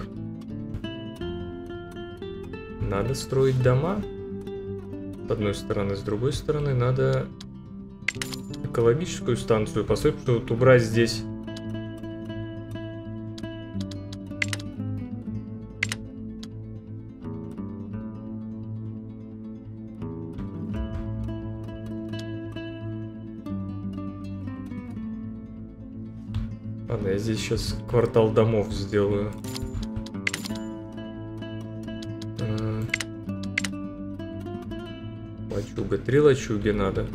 Надо строить дома. С одной стороны, с другой стороны надо экологическую станцию построить, потому что вот убрать здесь. Ладно, я здесь сейчас квартал домов сделаю. Лачуга. Три лачуги надо.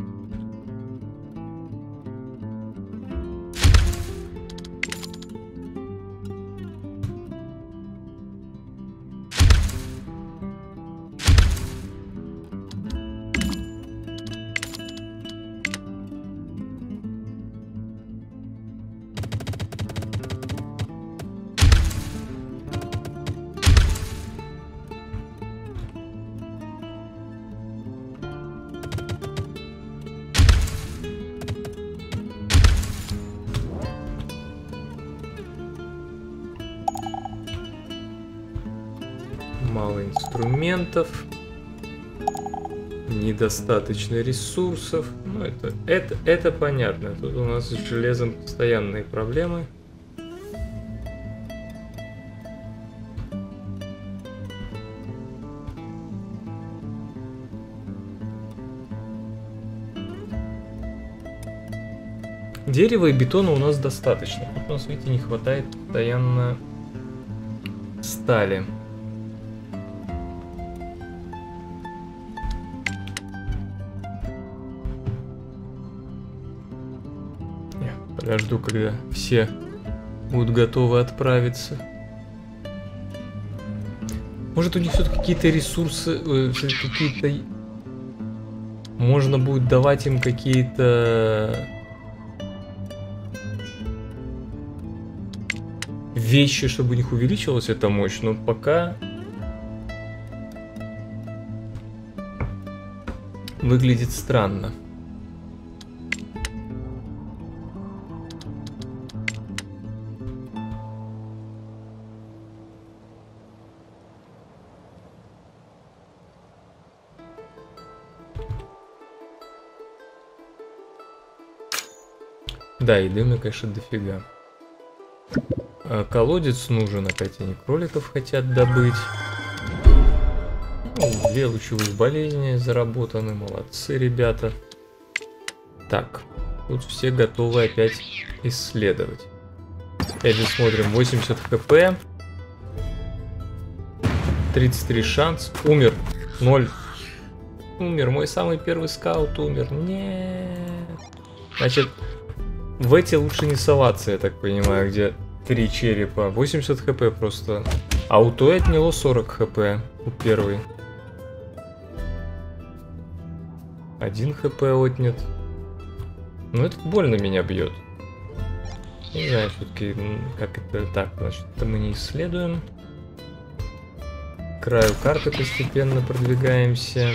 Мало инструментов, недостаточно ресурсов. Ну, это, это, это понятно. Тут у нас с железом постоянные проблемы. Дерева и бетона у нас достаточно. Тут у нас, видите, не хватает постоянно стали. Подожду, когда все будут готовы отправиться. Может, у них все-таки какие-то ресурсы, э, какие-то... Можно будет давать им какие-то... вещи, чтобы у них увеличилась эта мощь, но пока... выглядит странно. Да, еды мне, конечно, дофига. А, колодец нужен, опять они кроликов хотят добыть. Ну, две лучевых болезни заработаны, молодцы, ребята. Так, тут все готовы опять исследовать. Опять же смотрим, восемьдесят хп. тридцать три шанс. Умер. ноль. Умер. Мой самый первый скаут умер. Нет. Значит, в эти лучше не соваться, я так понимаю, где три черепа. восемьдесят хп просто. А у той отняло сорок хп. У первой. один хп отнят. Ну, это больно меня бьет. Не знаю, все-таки, как это так. Значит, это мы не исследуем. К краю карты постепенно продвигаемся.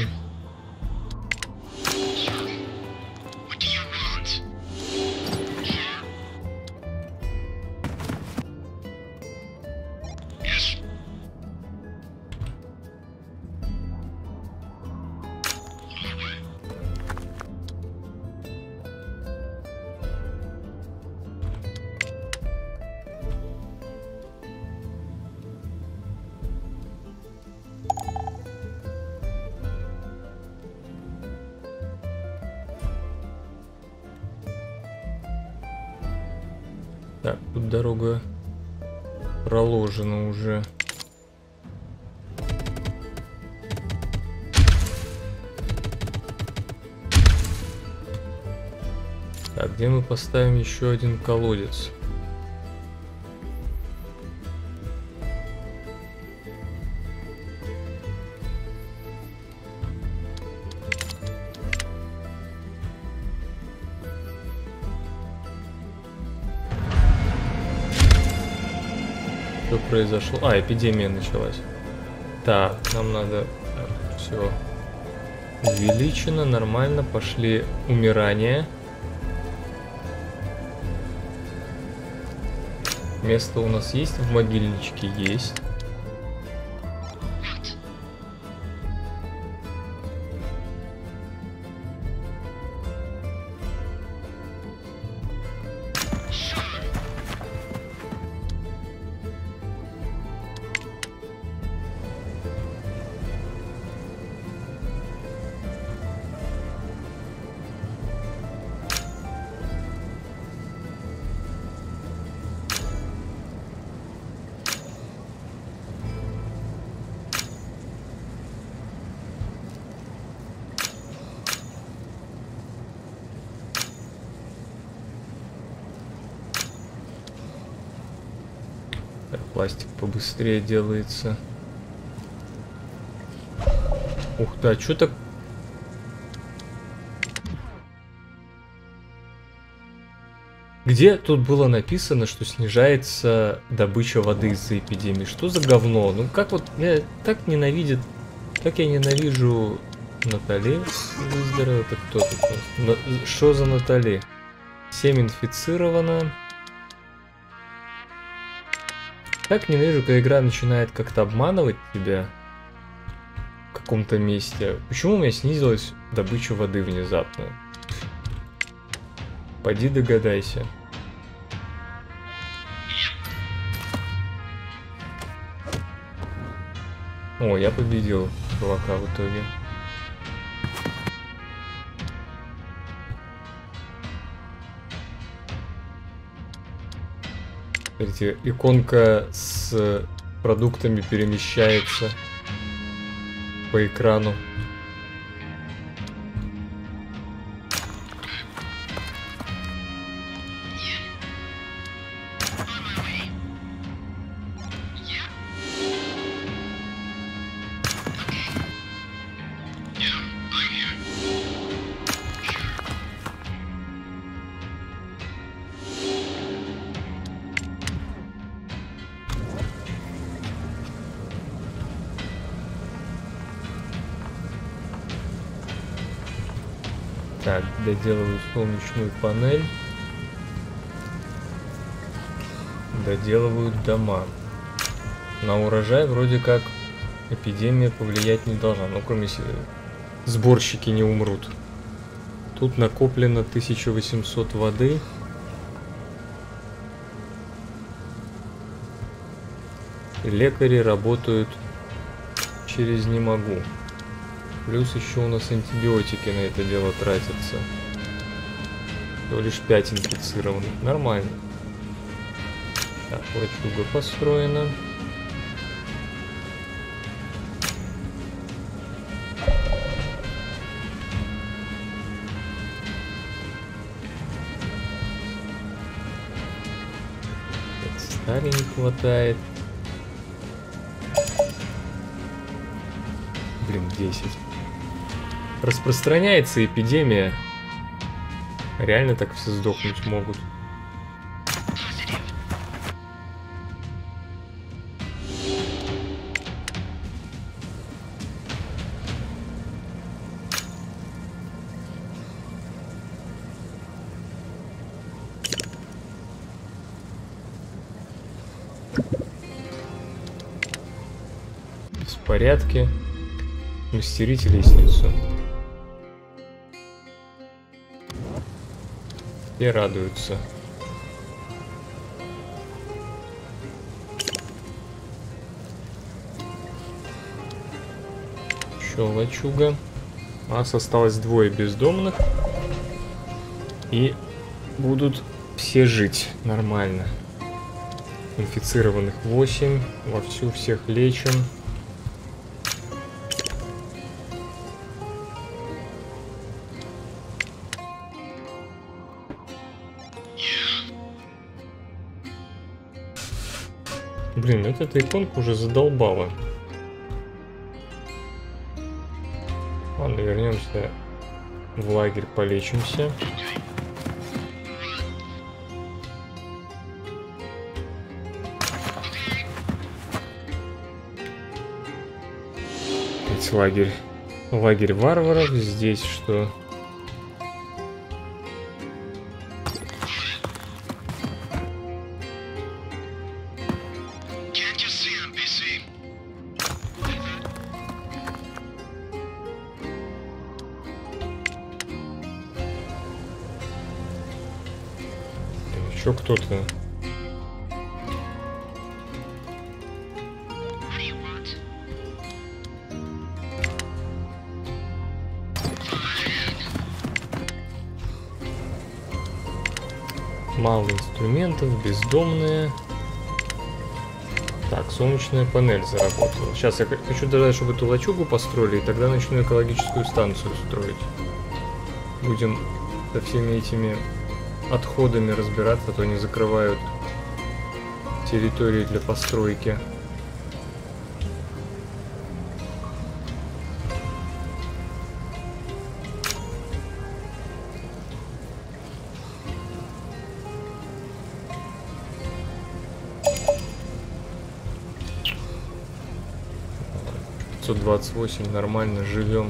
Так, тут дорога проложена уже. Так, где мы поставим еще один колодец? Что произошло? А, эпидемия началась. Так, нам надо... Все увеличено, нормально. Пошли умирания. Место у нас есть в могильничке? Есть. Пластик побыстрее делается. Ух ты, а что так? Где тут было написано, что снижается добыча воды из-за эпидемии? Что за говно? Ну как вот, я так ненавидит, как я ненавижу Натали. Выздоровела, это кто тут? Что за Натали? семь инфицировано. Так ненавижу, когда игра начинает как-то обманывать тебя в каком-то месте. Почему у меня снизилась добыча воды внезапно? Пойди догадайся. О, я победил чувака в итоге. Смотрите, иконка с продуктами перемещается по экрану. Так, доделываю солнечную панель. Доделывают дома. На урожай вроде как эпидемия повлиять не должна. Ну, кроме если сборщики не умрут. Тут накоплено тысяча восемьсот воды. лекари работают через «не могу». Плюс еще у нас антибиотики на это дело тратятся. Всего лишь пять инфицированных. Нормально. Так, лачуга построена. Стали не хватает. Блин, десять. Распространяется эпидемия. Реально так все сдохнуть могут. В порядке. Мастерить лестницу. Все радуются. Еще лачуга. У нас осталось двое бездомных. И будут все жить нормально. Инфицированных восемь. Вовсю всех лечим. Блин, эта иконка уже задолбала. Ладно, вернемся в лагерь, полечимся. Опять лагерь. Лагерь варваров. Здесь что? Еще кто-то. Мало инструментов, бездомные. Так, солнечная панель заработала. Сейчас я хочу дождаться, чтобы эту лачугу построили, и тогда начну экологическую станцию строить. Будем со всеми этими отходами разбираться, а то они закрывают территории для постройки. пятьсот двадцать восемь, нормально, живем.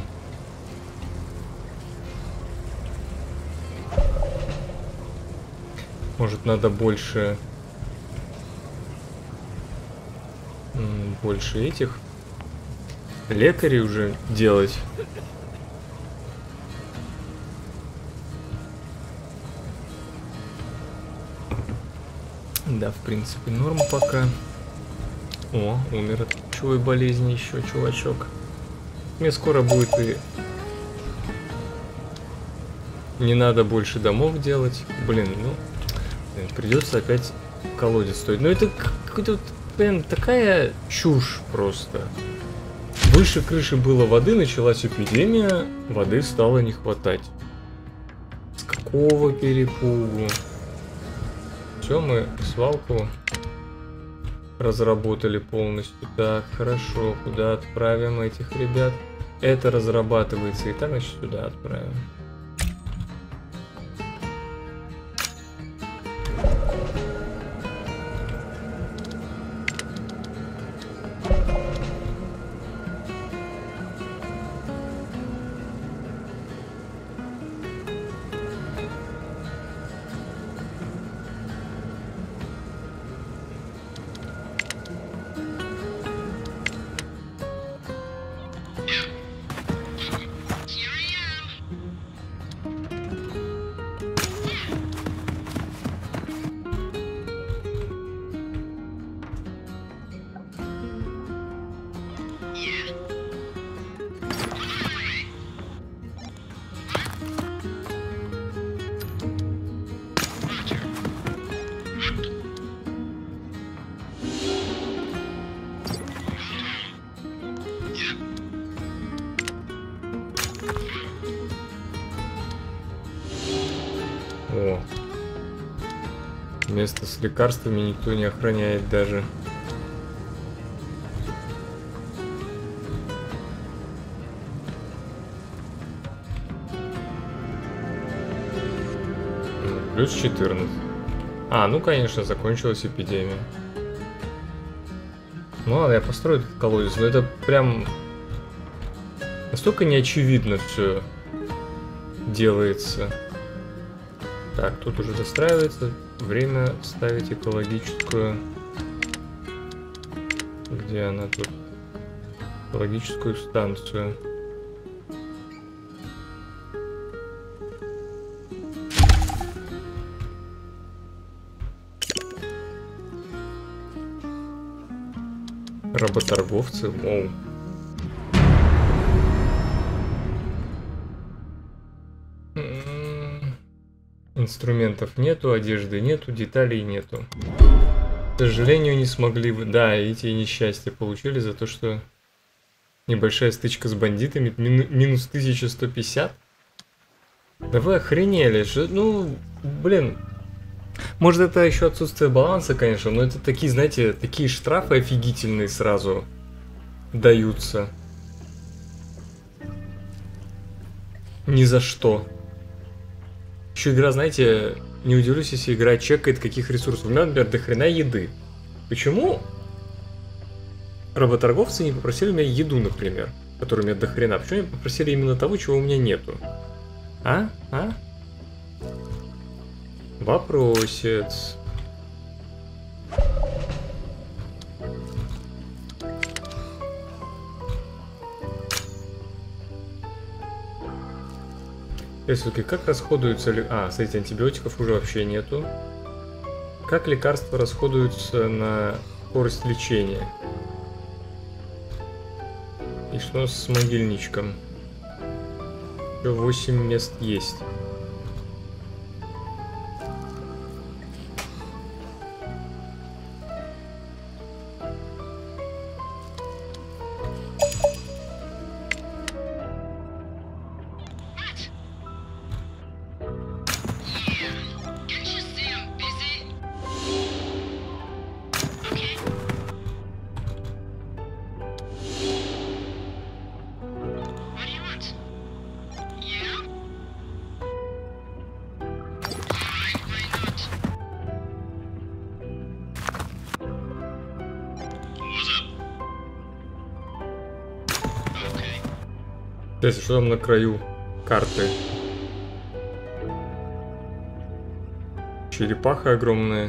Может, надо больше больше этих лекарей уже делать. Да, в принципе, норм пока. О, умер от пищевой болезни еще чувачок. Мне скоро будет и не надо больше домов делать. Блин, ну придется опять колодец стоить. Но это какой-то, блин, такая чушь просто. Выше крыши было воды, началась эпидемия, воды стало не хватать. С какого перепугу? Все, мы свалку разработали полностью. Так, хорошо, куда отправим этих ребят? Это разрабатывается, и так, значит, сюда отправим. О. Место с лекарствами никто не охраняет даже. Плюс четырнадцать. А, ну конечно, закончилась эпидемия. Ну ладно, я построю этот колодец, но это прям настолько неочевидно все делается. Так, тут уже достраивается. Время ставить экологическую. Где она тут? Экологическую станцию. Работорговцы, оу. Инструментов нету, одежды нету, деталей нету. К сожалению, не смогли бы. Да, эти несчастья получили за то, что небольшая стычка с бандитами. Мину... Минус тысяча сто пятьдесят. Да вы охренели же. Ну, блин. Может, это еще отсутствие баланса, конечно, но это такие, знаете, такие штрафы офигительные сразу даются. Ни за что. Еще игра, знаете, не удивлюсь, если игра чекает, каких ресурсов. У меня, например, до хрена еды. Почему работорговцы не попросили у меня еду, например, которую у меня до хрена? Почему они попросили именно того, чего у меня нету? А? А? Вопросец. Все-таки как расходуются ли... А, кстати, антибиотиков уже вообще нету. Как лекарства расходуются на скорость лечения? И что с могильничком? Еще восемь мест есть. Если что там на краю карты? Черепаха огромная.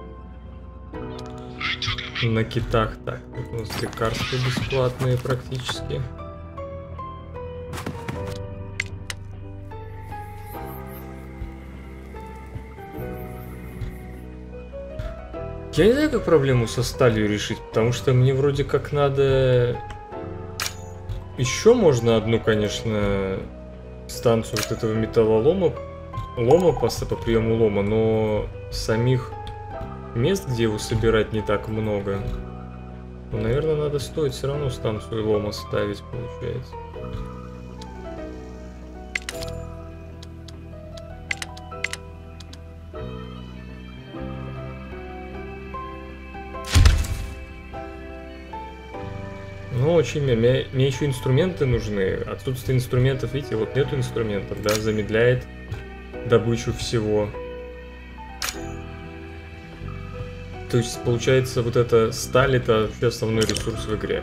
На китах. Так, тут у нас лекарства бесплатные практически. Я не знаю, как проблему со сталью решить, потому что мне вроде как надо... Еще можно одну, конечно, станцию вот этого металлолома, лома по, по приему лома, но самих мест, где его собирать, не так много. Ну, наверное, надо стоит все равно станцию лома ставить, получается. Ну, очень, мне, мне еще инструменты нужны. Отсутствие инструментов, видите, вот нету инструментов, да, замедляет добычу всего. То есть, получается, вот эта сталь — это вообще основной ресурс в игре.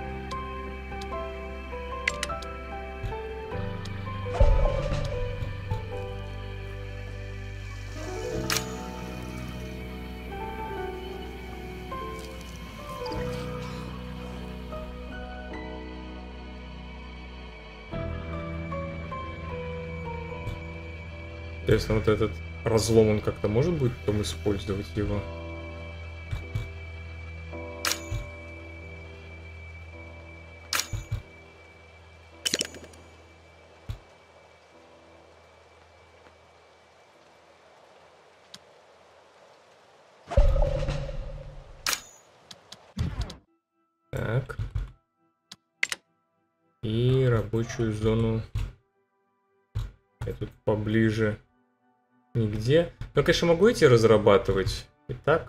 Интересно, вот этот разлом, он как-то может будет потом использовать его? И рабочую зону я тут поближе нигде. Но, конечно, могу эти разрабатывать. Итак.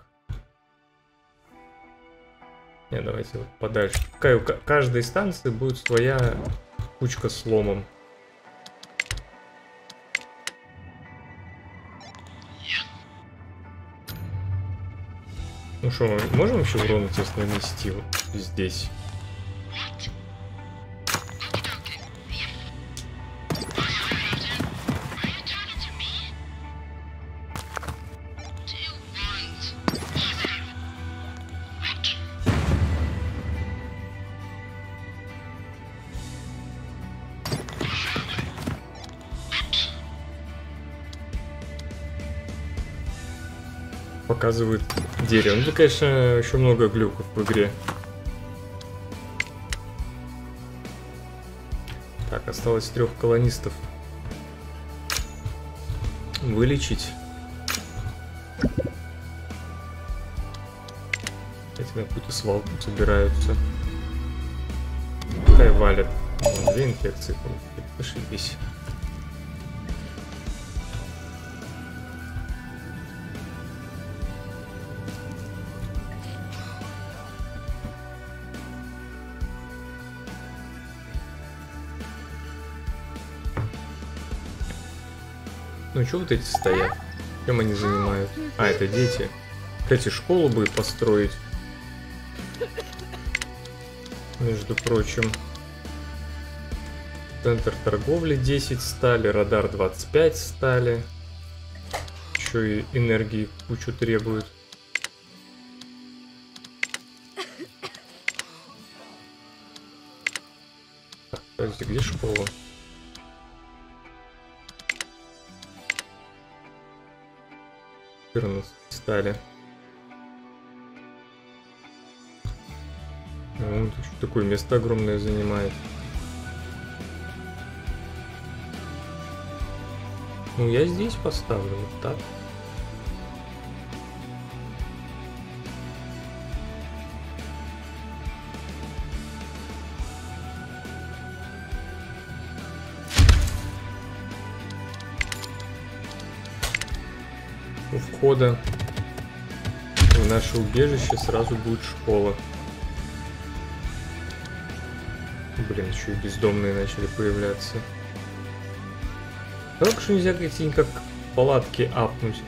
Не, давайте вот подальше. Пускай у каждой станции будет своя кучка с ломом. Ну что, мы можем еще урон, естественно, нанести вот здесь? Показывает дерево. Ну, тут, конечно, еще много глюков в игре. Так, осталось трех колонистов вылечить. Эти на какую-то свалку собираются. Пускай валят. Вон, две инфекции. Ошибись. Ну что вот эти стоят? Чем они занимают? А, это дети. Кстати, школу бы построить. Между прочим. Центр торговли десять стали, радар двадцать пять стали. Еще и энергии кучу требует. Так, подожди, где школа? четырнадцать стали. Ну, что такое место огромное занимает. Ну, я здесь поставлю вот так. У входа в наше убежище сразу будет школа. Блин, еще и бездомные начали появляться. Только что нельзя какие-нибудь как палатки апнуть.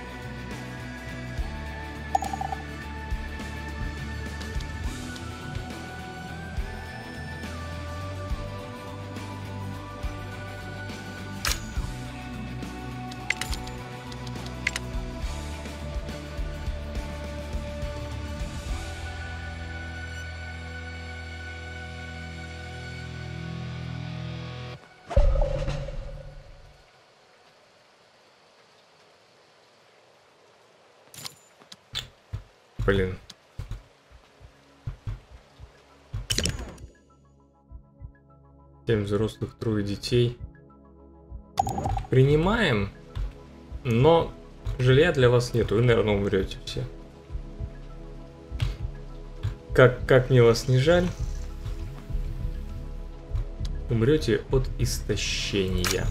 Блин. Семь взрослых, трое детей. Принимаем, но жилья для вас нету. Вы, наверное, умрете все. Как, как мне вас не жаль. Умрете от истощения.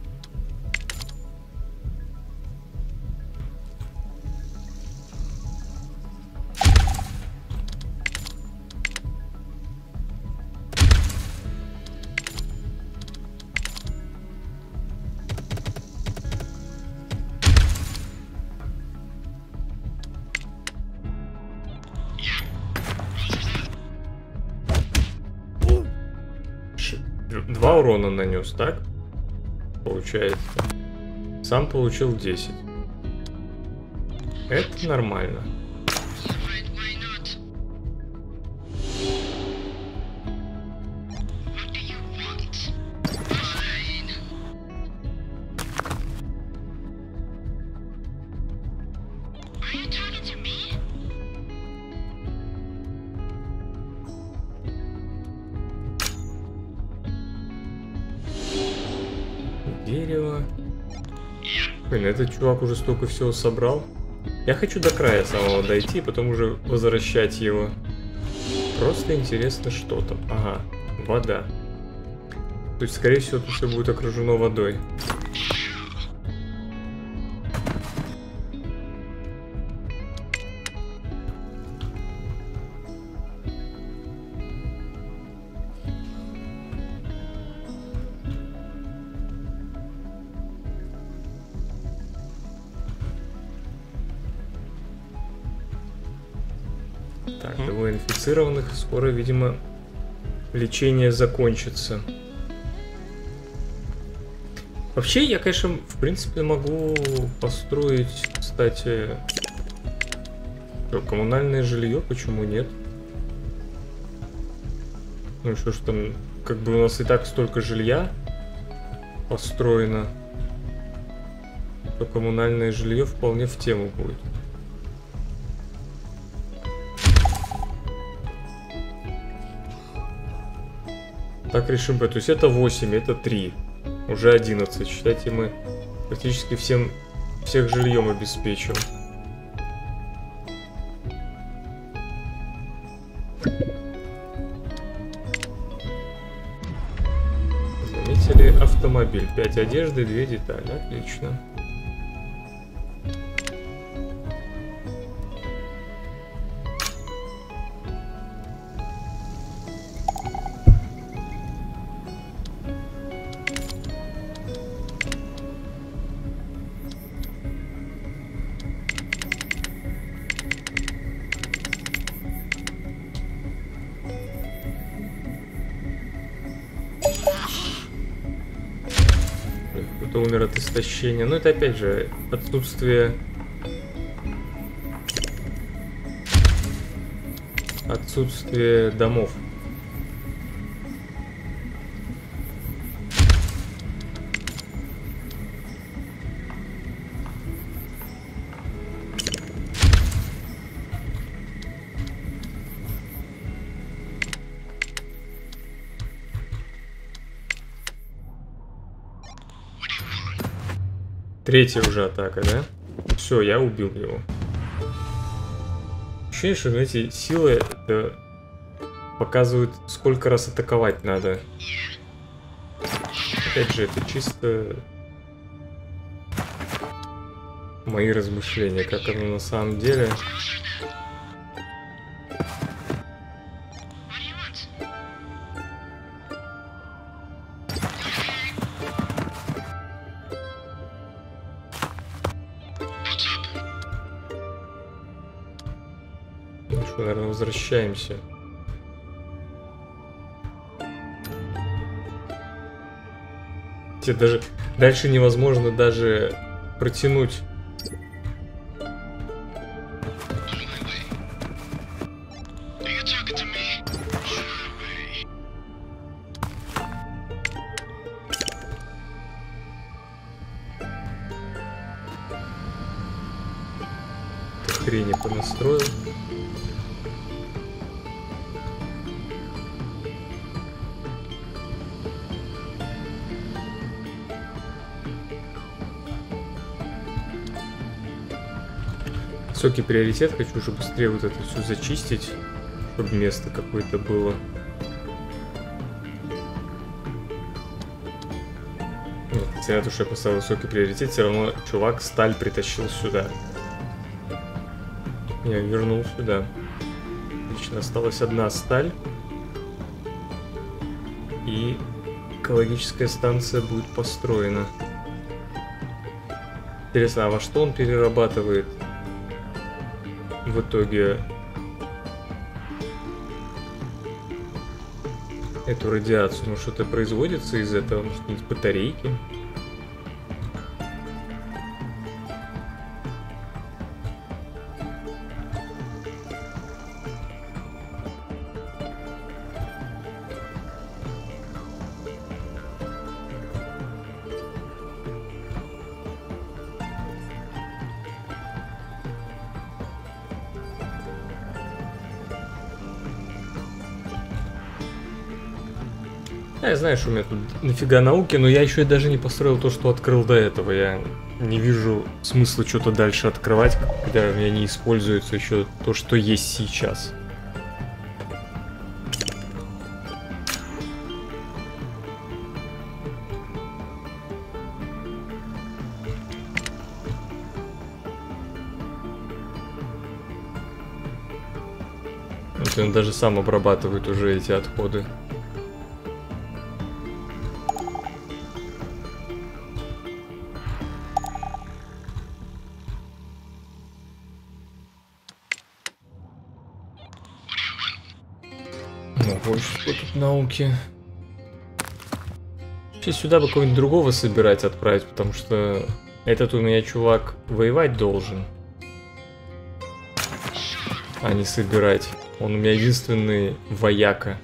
Два урона нанес, так? Получается. Сам получил десять. Это нормально. Дерево. Блин, этот чувак уже столько всего собрал. Я хочу до края самого дойти, потом уже возвращать его. Просто интересно, что там. Ага, вода. То есть, скорее всего, тут все будет окружено водой. Так, двое инфицированных. Скоро, видимо, лечение закончится. Вообще, я, конечно, в принципе, могу построить, кстати, что, коммунальное жилье, почему нет? Ну, что ж там, как бы у нас и так столько жилья построено, то коммунальное жилье вполне в тему будет. Так решим, то есть это восемь, это три. Уже одиннадцать. Считайте, мы практически всем, всех жильем обеспечим. Заметили автомобиль. пять одежды, две детали. Отлично. Умер от истощения. Но это опять же отсутствие отсутствие домов. Третья уже атака, да? Все, я убил его. Ощущение, что, знаете, силы это показывают, сколько раз атаковать надо. Опять же, это чисто мои размышления, как оно на самом деле. Наверное, возвращаемся. Тебе даже дальше невозможно даже протянуть. Хрень я понастроил. Высокий приоритет, хочу уже быстрее вот это все зачистить, чтобы место какое-то было. Нет, несмотря на то, что я поставил высокий приоритет, все равно чувак сталь притащил сюда. Я вернул сюда. Отлично, осталась одна сталь. И экологическая станция будет построена. Интересно, а во что он перерабатывает в итоге эту радиацию? Ну, что-то производится из этого, может, какие-нибудь батарейки? Я знаю, что у меня тут нафига науки, но я еще и даже не построил то, что открыл до этого. Я не вижу смысла что-то дальше открывать, когда у меня не используется еще то, что есть сейчас. Вот он даже сам обрабатывает уже эти отходы. Ну, больше тут науки. Вообще сюда бы кого-нибудь другого собирать отправить, потому что этот у меня чувак воевать должен, а не собирать. Он у меня единственный вояка.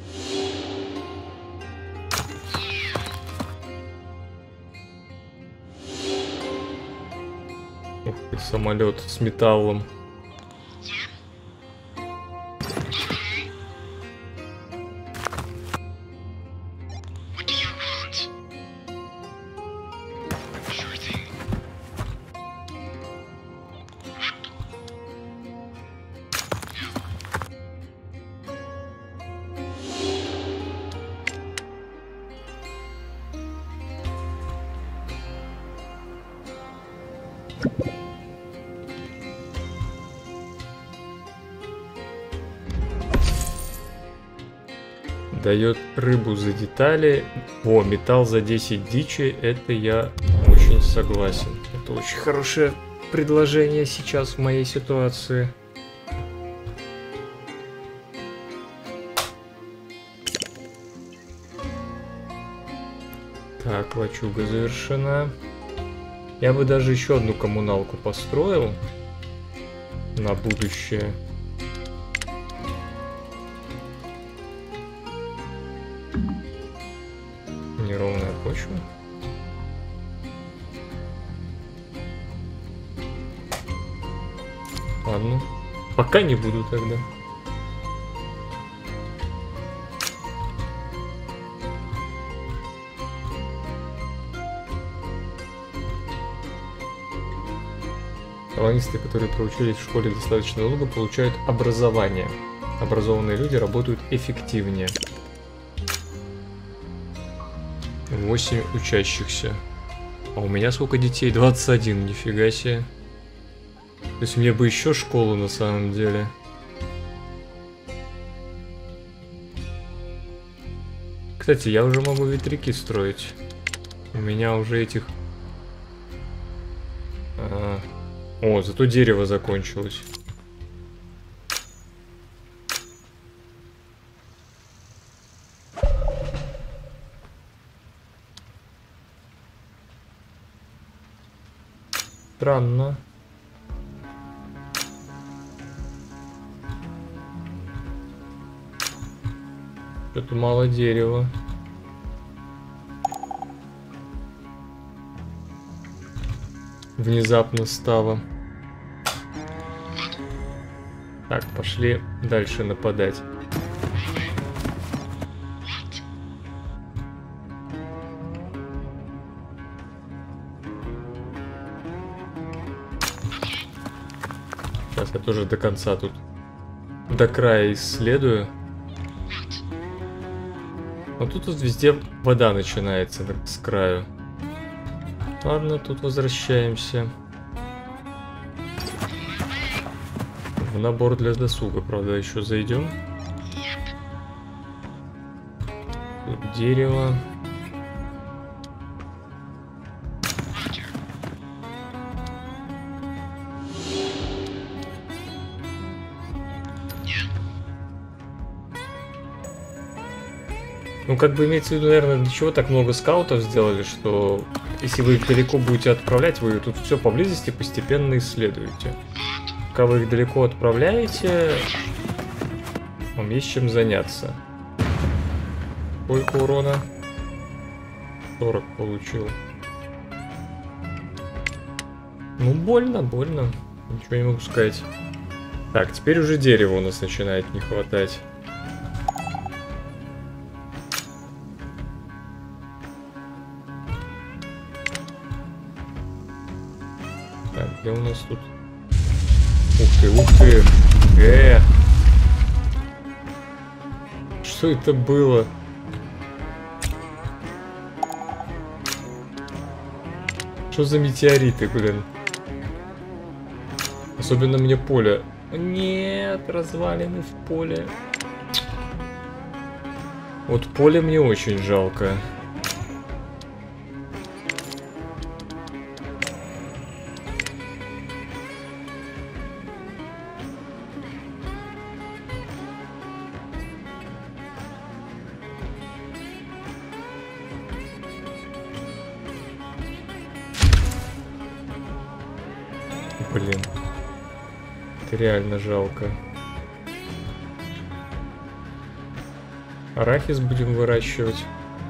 Ух ты, самолет с металлом. Дает рыбу за детали. О, металл за десять дичи. Это я очень согласен. Это очень хорошее предложение сейчас в моей ситуации. Так, лачуга завершена. Я бы даже еще одну коммуналку построил на будущее. Неровная почва. Ладно. Пока не буду тогда. Колонисты, которые проучились в школе достаточно долго, получают образование. Образованные люди работают эффективнее. восемь учащихся. А у меня сколько детей? двадцать один, нифига себе. То есть мне бы еще школу на самом деле. Кстати, я уже могу ветряки строить. У меня уже этих... А... О, зато дерево закончилось. Странно. Что-то мало дерева. Внезапно стало. Так, пошли дальше нападать. Сейчас я тоже до конца тут, до края исследую. Но тут вот везде вода начинается с краю. Ладно, тут возвращаемся. В набор для досуга, правда, еще зайдем. Тут дерево. Ну, как бы имеется в виду, наверное, для чего так много скаутов сделали, что если вы их далеко будете отправлять, вы тут все поблизости постепенно исследуете. Пока вы их далеко отправляете, вам есть чем заняться. Сколько урона? сорок получил. Ну, больно, больно. Ничего не могу сказать. Так, теперь уже дерева у нас начинает не хватать. Так, где у нас тут? Ух ты, ух ты! Э! Что это было? Что за метеориты, блин? Особенно мне поле Нет, развалины в поле. Вот поле мне очень жалко. Блин. Это реально жалко. Арахис будем выращивать.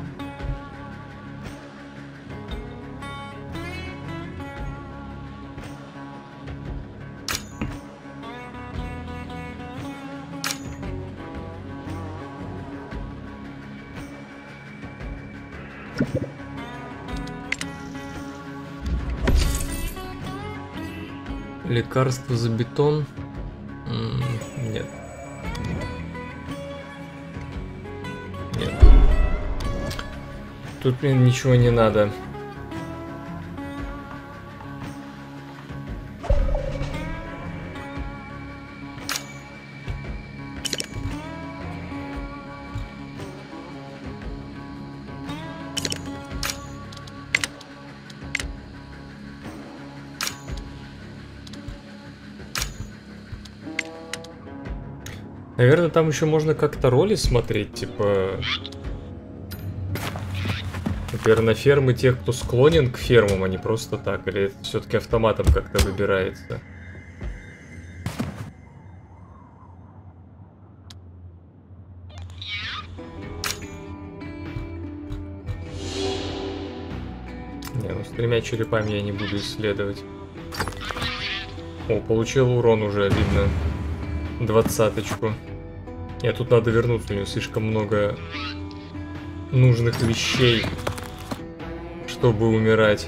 Лекарство за бетон? М-м, нет. Нет. Тут мне ничего не надо. Наверное, там еще можно как-то роли смотреть, типа... Например, на фермы тех, кто склонен к фермам, а не просто так. Или это все-таки автоматом как-то выбирается? Не, ну с тремя черепами я не буду исследовать. О, получил урон уже, видно. Двадцаточку. Нет, тут надо вернуться, у него слишком много нужных вещей, чтобы умирать.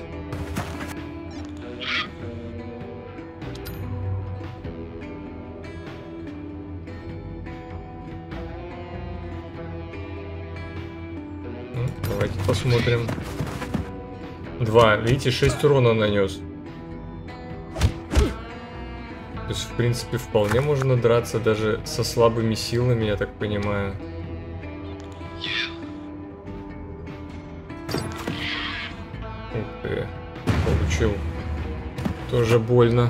Ну, давайте посмотрим. Два. Видите, шесть урона нанес. То есть, в принципе, вполне можно драться даже со слабыми силами, я так понимаю. Ух ты, получил. Тоже больно.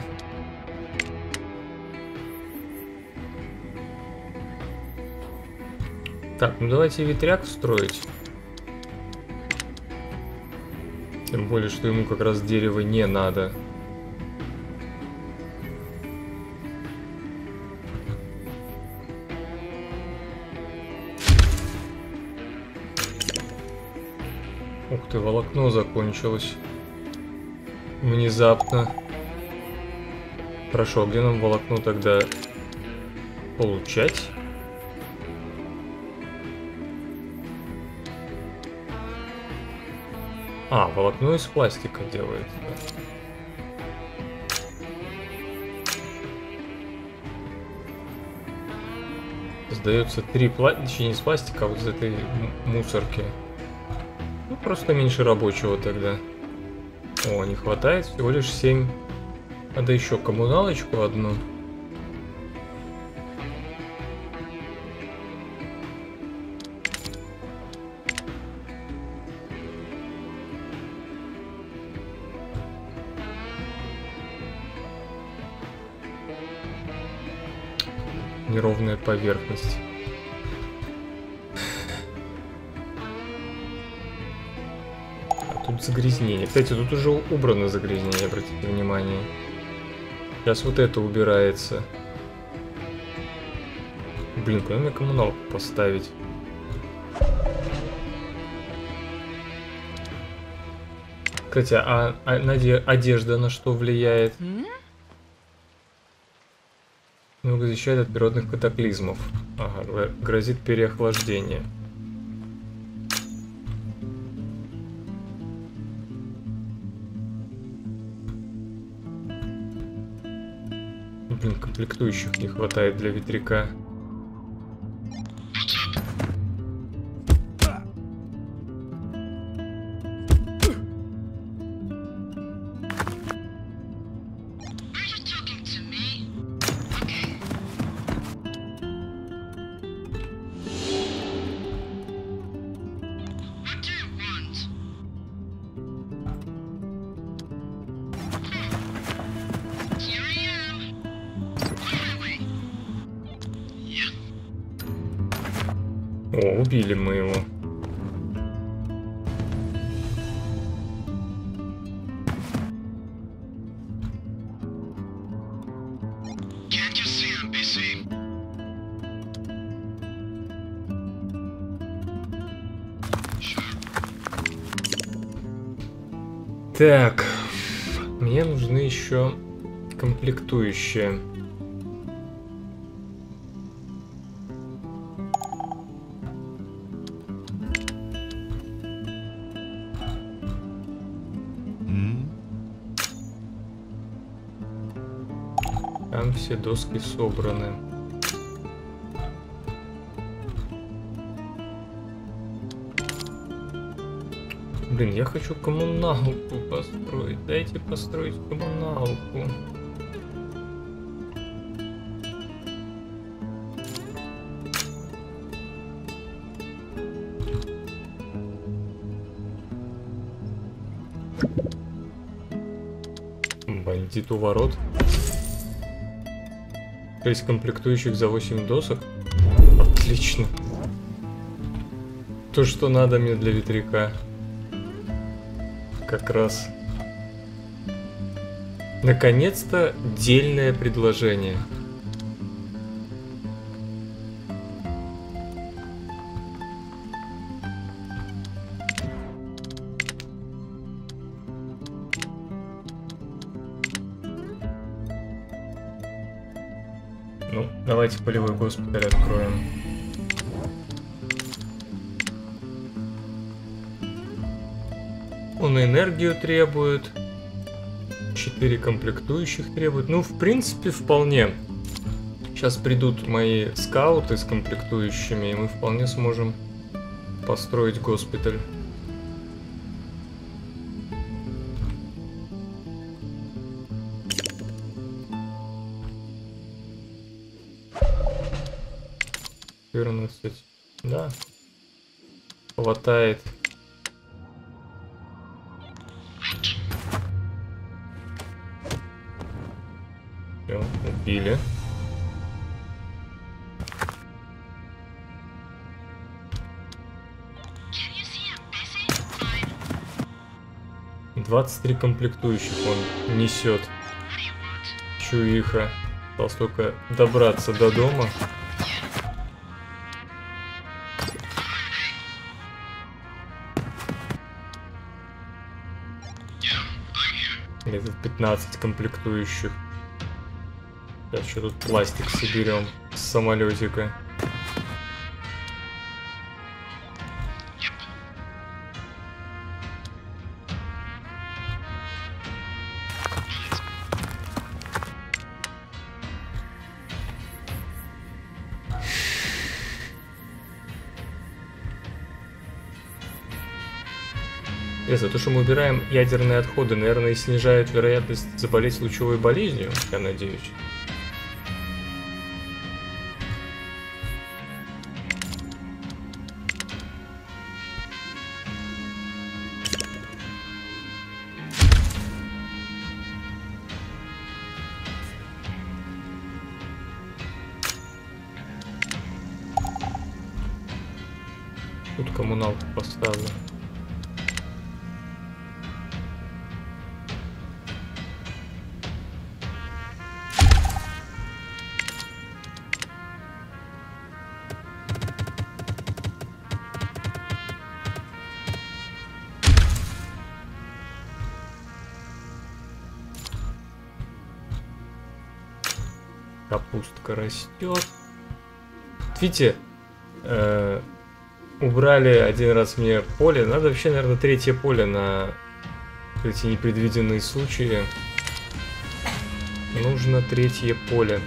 Так, ну давайте ветряк строить. Тем более, что ему как раз дерево не надо. Ух ты, волокно закончилось. Внезапно. Хорошо, а где нам волокно тогда получать? А, волокно из пластика делает. Сдается три пластика, не из пластика, а вот из этой мусорки. Ну, просто меньше рабочего тогда. О, не хватает, всего лишь семь. Надо еще коммуналочку одну. Неровная поверхность. Тут загрязнение. Кстати, тут уже убрано загрязнение, обратите внимание. Сейчас вот это убирается. Блин, куда мне коммуналку поставить? Кстати, а, а наде- одежда на что влияет? Много защищает от природных катаклизмов. Ага, грозит переохлаждение. Блин, комплектующих не хватает для ветряка. О, убили мы его. Так, мне нужны еще комплектующие. Там все доски собраны. Блин, я хочу коммуналку построить. Дайте построить коммуналку. Бандит у ворот. шесть комплектующих за восемь досок. Отлично. То, что надо мне для ветряка. Как раз. Наконец-то дельное предложение. Ну, давайте полевой госпиталь откроем. Он энергию требует. четыре комплектующих требует. Ну, в принципе, вполне. Сейчас придут мои скауты с комплектующими, и мы вполне сможем построить госпиталь. четырнадцать. Да. Хватает. Все, убили. двадцать три комплектующих он несет. Чуиха. Осталось только добраться до дома. Где-то пятнадцать комплектующих. Сейчас еще тут пластик соберем с самолетика. Интересно, то, что мы убираем ядерные отходы, наверное, и снижает вероятность заболеть лучевой болезнью, я надеюсь. Тут коммуналку поставлю. Капустка растет. Видите, э, убрали один раз мне поле. Надо вообще, наверное, третье поле на эти непредвиденные случаи. Нужно третье поле.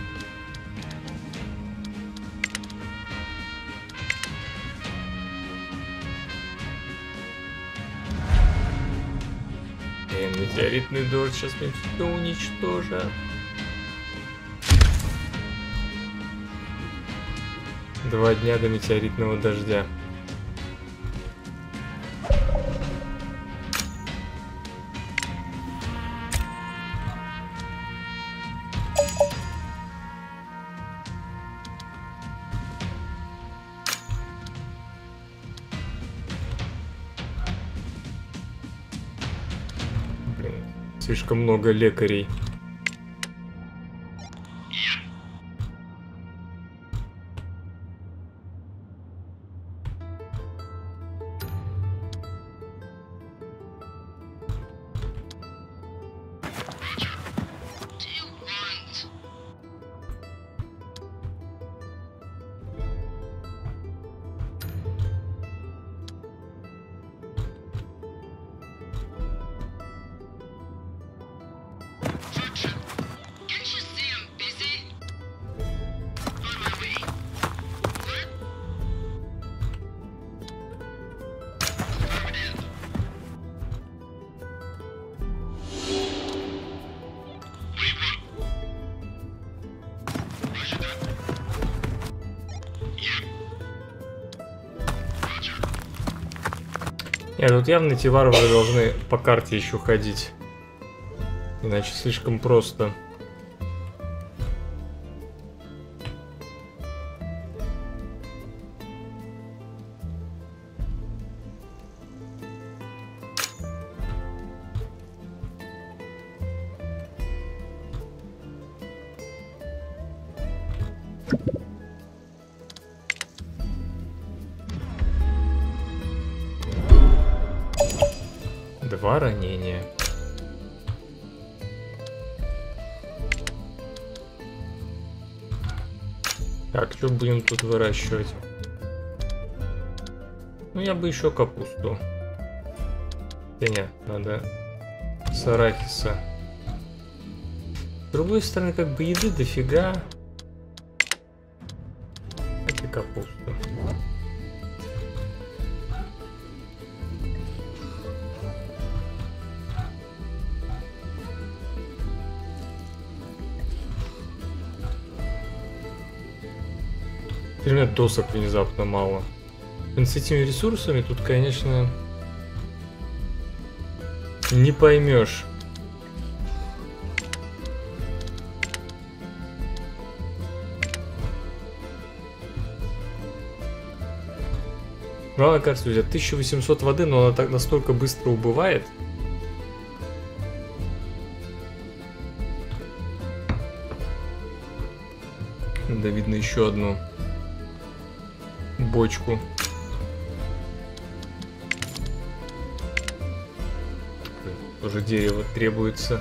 Блин, метеоритный дождь сейчас мне все уничтожит. Два дня до метеоритного дождя. Слишком много лекарей. Нет, тут явно эти варвары должны по карте еще ходить. Иначе слишком просто. Два ранения. Так, что будем тут выращивать? Ну, я бы еще капусту. Да не, надо с арахиса. С другой стороны, как бы еды дофига. Так и капусту. Теперь у меня досок внезапно мало. С этими ресурсами тут, конечно, не поймешь. Главное, кажется, взять тысяча восемьсот воды, но она так настолько быстро убывает. Да, видно еще одну бочку. Тоже дерево требуется.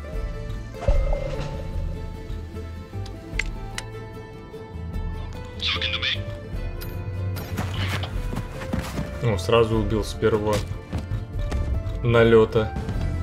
Ну, сразу убил с первого налета.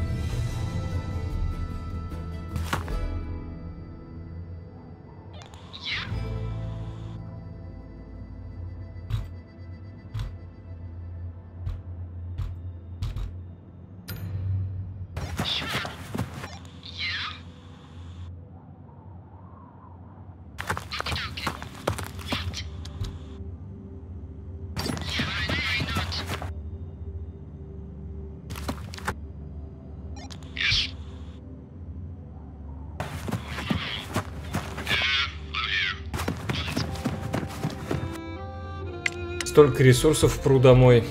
Столько ресурсов впру домой.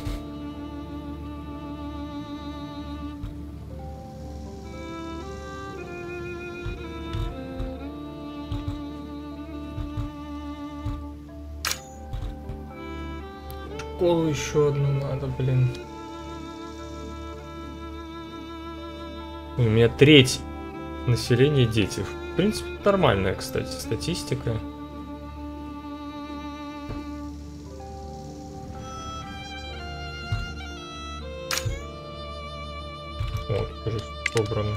Школу еще одну надо, блин. У меня треть населения дети. В принципе, нормальная, кстати, статистика. Вот, уже собрано.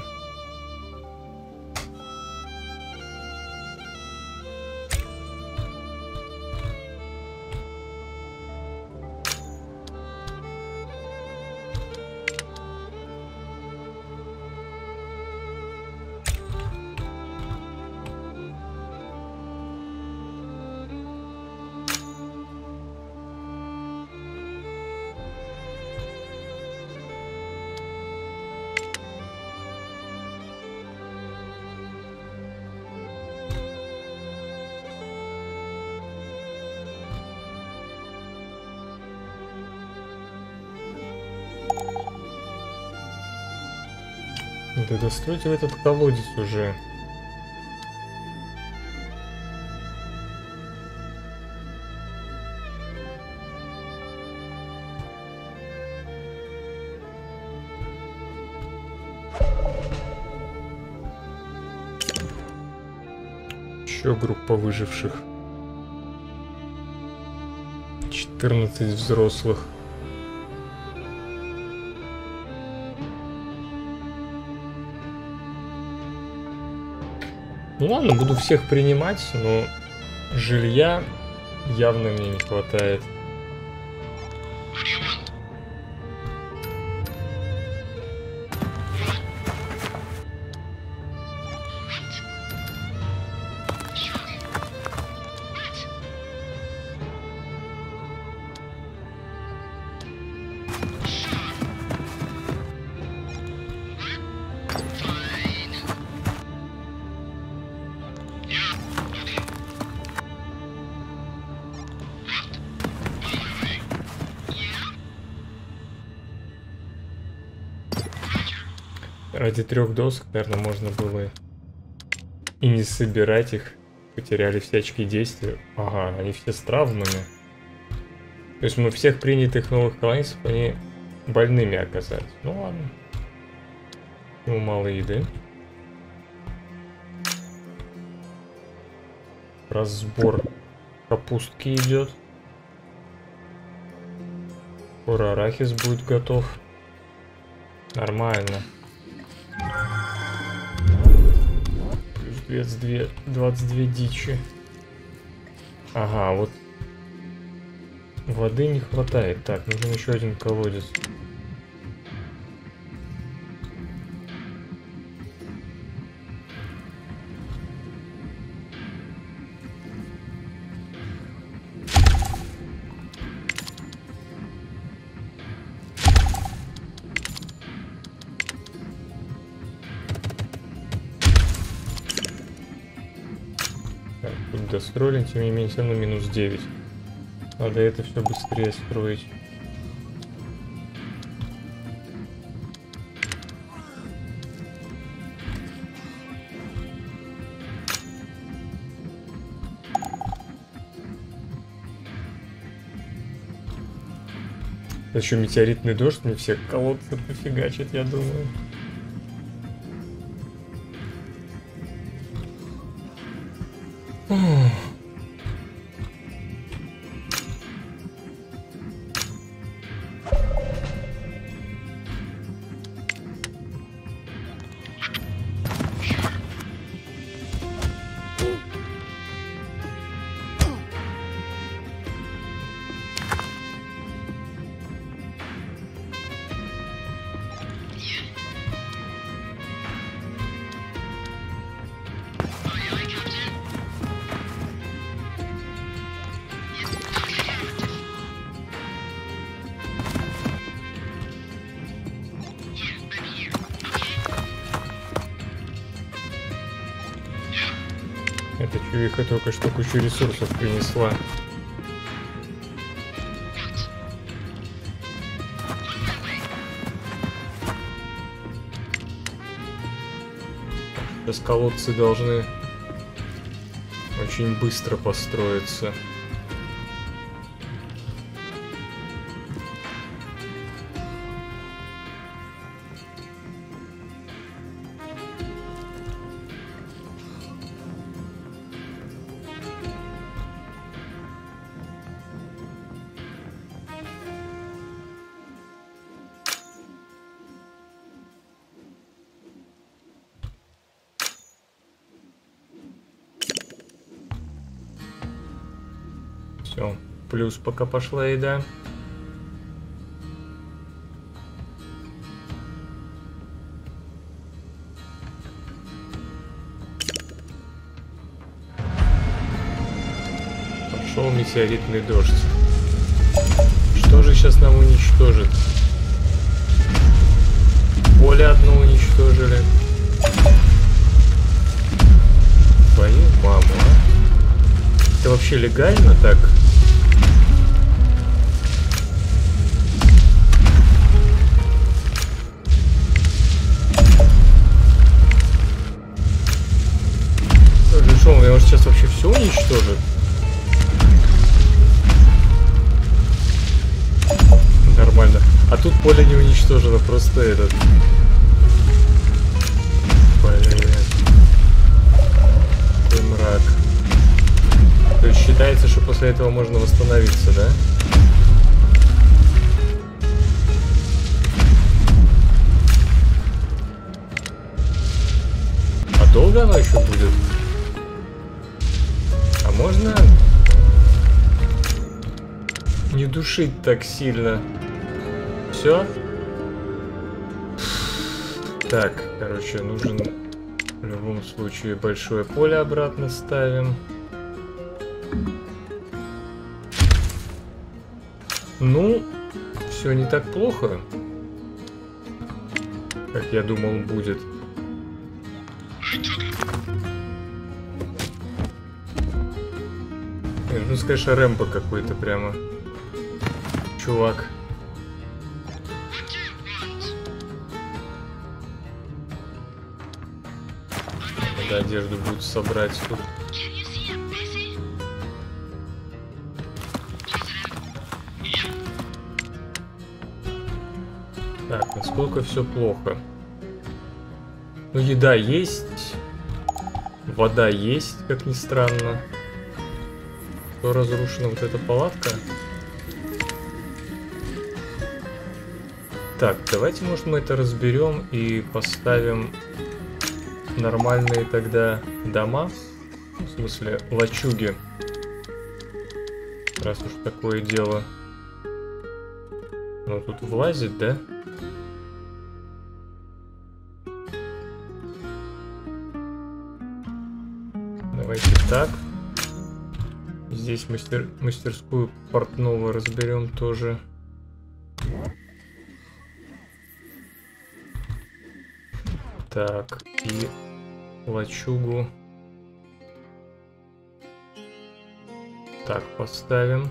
Да достройте в этот колодец уже. Еще группа выживших. четырнадцать взрослых. Ну ладно, буду всех принимать, но жилья явно мне не хватает. Ради трех досок, наверное, можно было и не собирать их. Потеряли все очки действия. Ага, они все с травмами. То есть мы всех принятых новых колонистов, они больными оказались. Ну ладно. Ну, мало еды. Разбор капустки идет. Скоро арахис будет готов. Нормально. Плюс двадцать две дичи. Ага, вот воды не хватает. Так, нужен еще один колодец. Достроили, тем не менее, все равно минус девять. Надо это все быстрее строить. Еще метеоритный дождь мне все колодцы пофигачит, я думаю. Эта чувиха только что кучу ресурсов принесла. Сейчас колодцы должны очень быстро построиться. Все, плюс пока пошла еда. Пошел метеоритный дождь. Что же сейчас нам уничтожит? Поле одно уничтожили. Твою маму, а? Это вообще легально так? может, сейчас вообще все уничтожит? Нормально. А тут поле не уничтожено, просто этот. Блин. Какой мрак. То есть считается, что после этого можно восстановиться, да? А долго оно еще будет? А можно не душить так сильно? Все? Так, короче, нужен в любом случае большое поле обратно ставим. Ну, все не так плохо, как я думал будет. Ну, конечно, Рэмбо какой-то прямо чувак. Надо одежду будет собрать тут. Так, насколько все плохо? Ну, еда есть, вода есть, как ни странно. Что разрушена вот эта палатка? Так, давайте, может, мы это разберем и поставим нормальные тогда дома, в смысле лачуги, раз уж такое дело. Ну, тут влазит, да? Давайте так. Здесь мастер... мастерскую портного разберем тоже. Так, и лачугу. Так, поставим.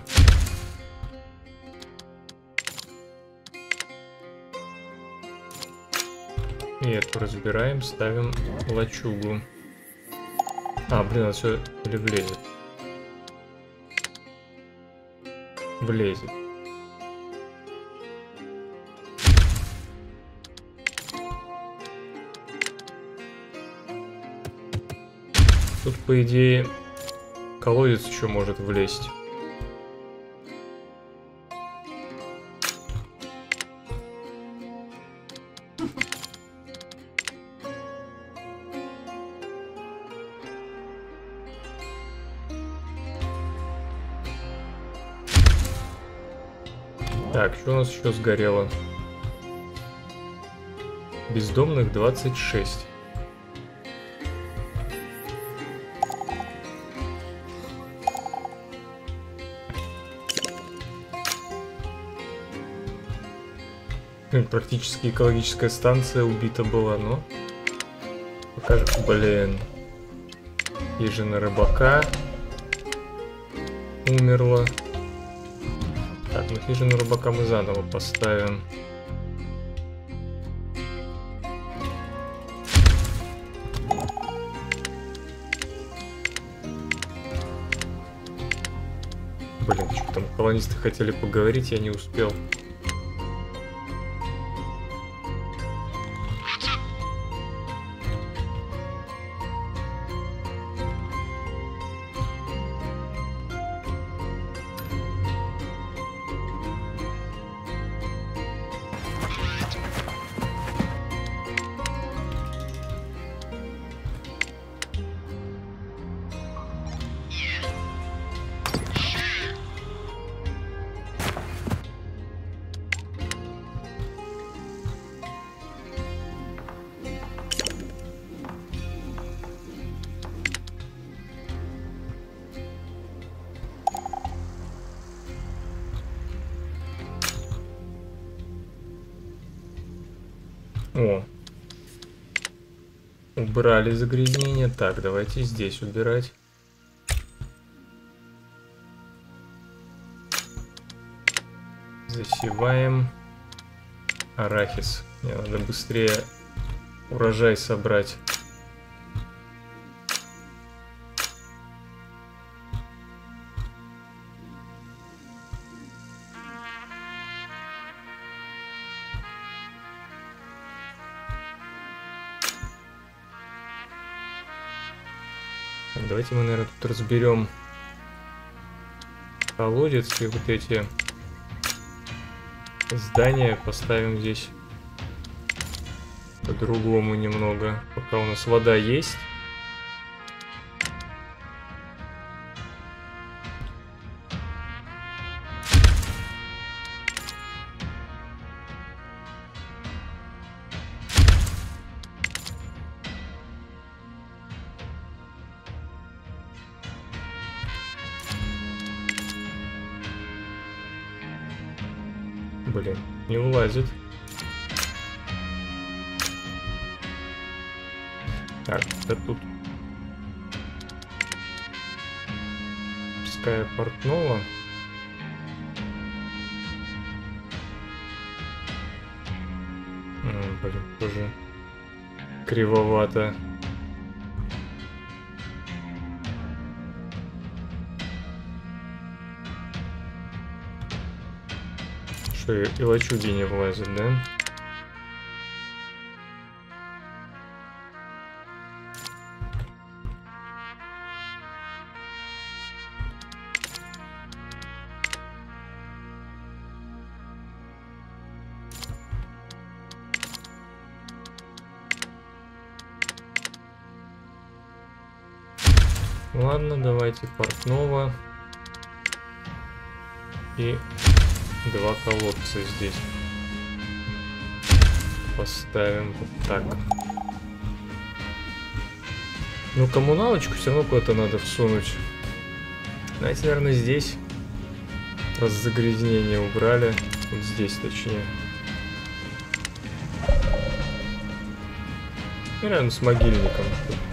И эту разбираем, ставим лачугу. А, блин, а все или влезет? Влезет. Тут, по идее, колодец еще может влезть. Так, что у нас еще сгорело? Бездомных двадцать шесть. Практически экологическая станция убита была, но... Покажем, блин. Хижина рыбака умерла. Так, ну хижину рыбака мы заново поставим. Блин, что там колонисты хотели поговорить, я не успел. О, убрали загрязнение. Так, давайте здесь убирать. Засеваем арахис. Мне надо быстрее урожай собрать. Давайте мы, наверное, тут разберем колодец и вот эти здания поставим здесь по-другому немного, пока у нас вода есть. Блин, не вылазит. Так, это тут Пская Портнова. М, блин, тоже кривовато. Что, и лачуги не влазят, да? Ладно, давайте Портнова и два колодца здесь поставим вот так. Ну, коммуналочку все равно куда-то надо всунуть. Знаете, наверное, здесь, раз загрязнение убрали, вот здесь точнее. И рядом с могильником.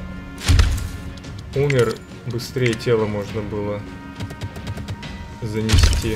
Умер, быстрее тело можно было занести.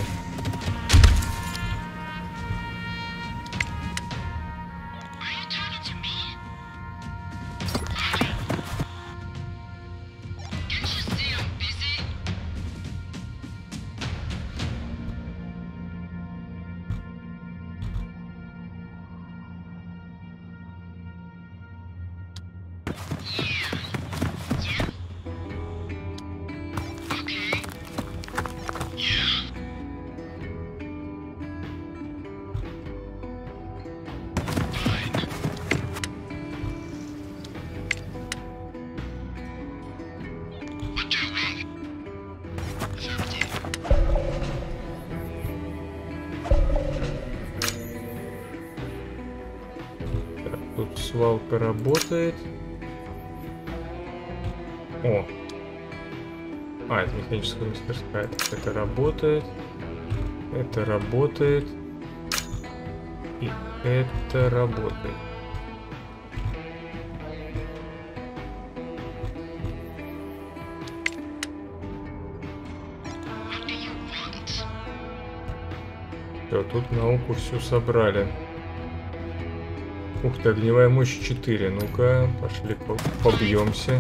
Тут свалка работает. О! А, это механическая мастерская. Это работает. Это работает. И это работает. Все, тут науку всю собрали. Ух ты, огневая мощь четыре. Ну-ка, пошли побьемся.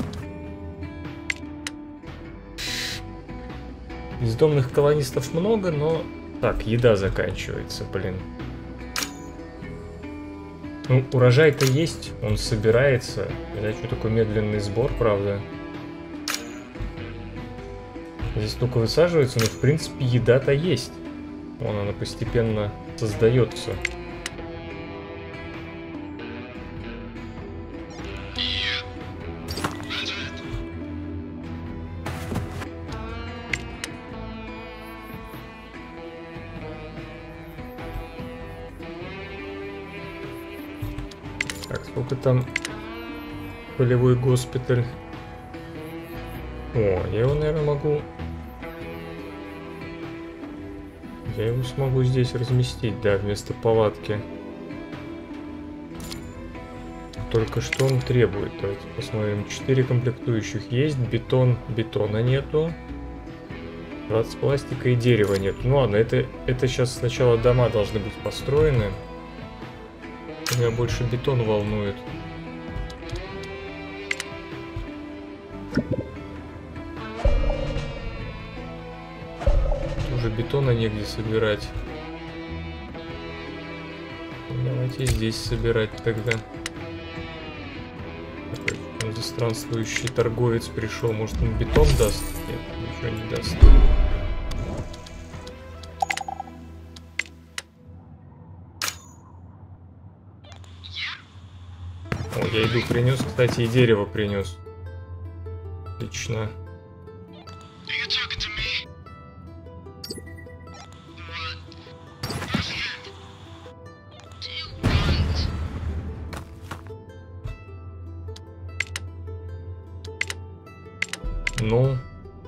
Бездомных колонистов много, но... Так, еда заканчивается, блин. Ну, урожай-то есть, он собирается. Это что такой медленный сбор, правда? Здесь только высаживается, но в принципе еда-то есть. Вон она постепенно создается. Так, сколько там полевой госпиталь? О, я его, наверное, могу... Я его смогу здесь разместить, да, вместо палатки. Только что он требует? Давайте посмотрим. четыре комплектующих есть, бетон, бетона нету. двадцать пластика и дерева нет. Ну ладно, это, это сейчас сначала дома должны быть построены. Меня больше бетон волнует. Уже бетона негде собирать. Давайте здесь собирать тогда. Он странствующий торговец пришел. Может, он бетон даст? Нет, ничего не даст. О, я иду принес, кстати, и дерево принес. Отлично. Ну.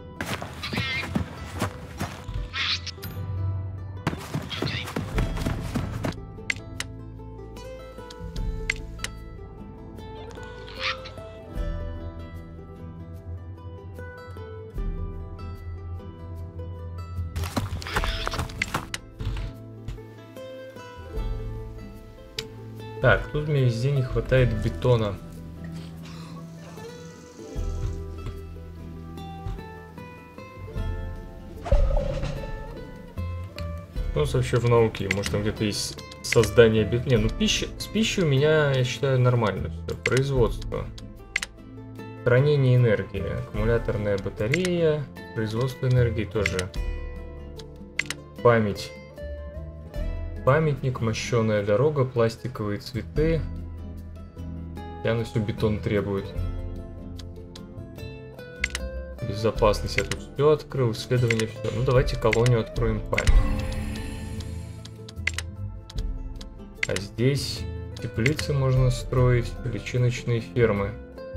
Так, тут мне везде не хватает бетона. Ну, вообще в науке, может там где-то есть создание бетона. Не, ну пища, с пищей у меня, я считаю, нормально все. Производство. Хранение энергии. Аккумуляторная батарея. Производство энергии тоже. Память. Памятник, мощеная дорога, пластиковые цветы. Я на все бетон требует. Безопасность я тут все открыл, исследование все. Ну давайте колонию откроем память. А здесь теплицы можно строить, личиночные фермы.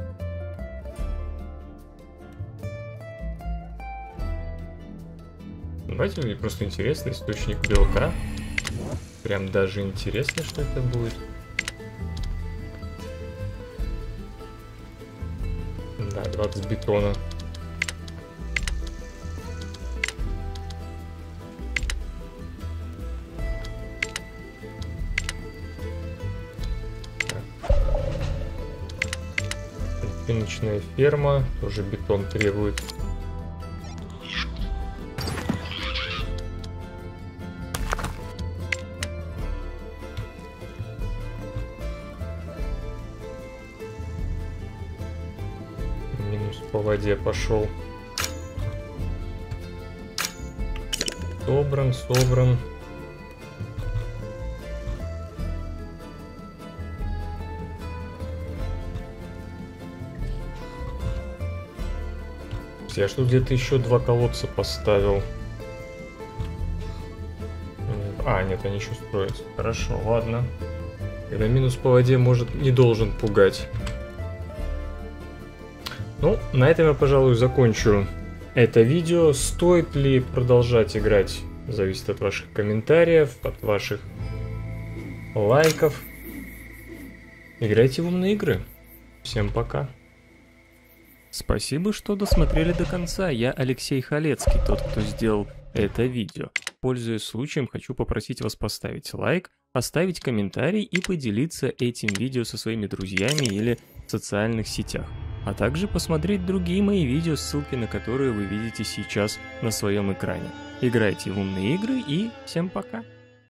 Давайте, мне просто интересно, источник белка. Прям даже интересно, что это будет. Да, двадцать бетона. Личиночная ферма, тоже бетон требует. Минус по воде пошел. Собран, собран. Я что где-то еще два колодца поставил. А, нет, они еще строятся. Хорошо, ладно. Когда минус по воде может не должен пугать. Ну, на этом я, пожалуй, закончу это видео. Стоит ли продолжать играть? Зависит от ваших комментариев, от ваших лайков. Играйте в умные игры. Всем пока. Спасибо, что досмотрели до конца. Я Алексей Халецкий, тот, кто сделал это видео. Пользуясь случаем, хочу попросить вас поставить лайк, оставить комментарий и поделиться этим видео со своими друзьями или в социальных сетях. А также посмотреть другие мои видео, ссылки на которые вы видите сейчас на своем экране. Играйте в умные игры и всем пока!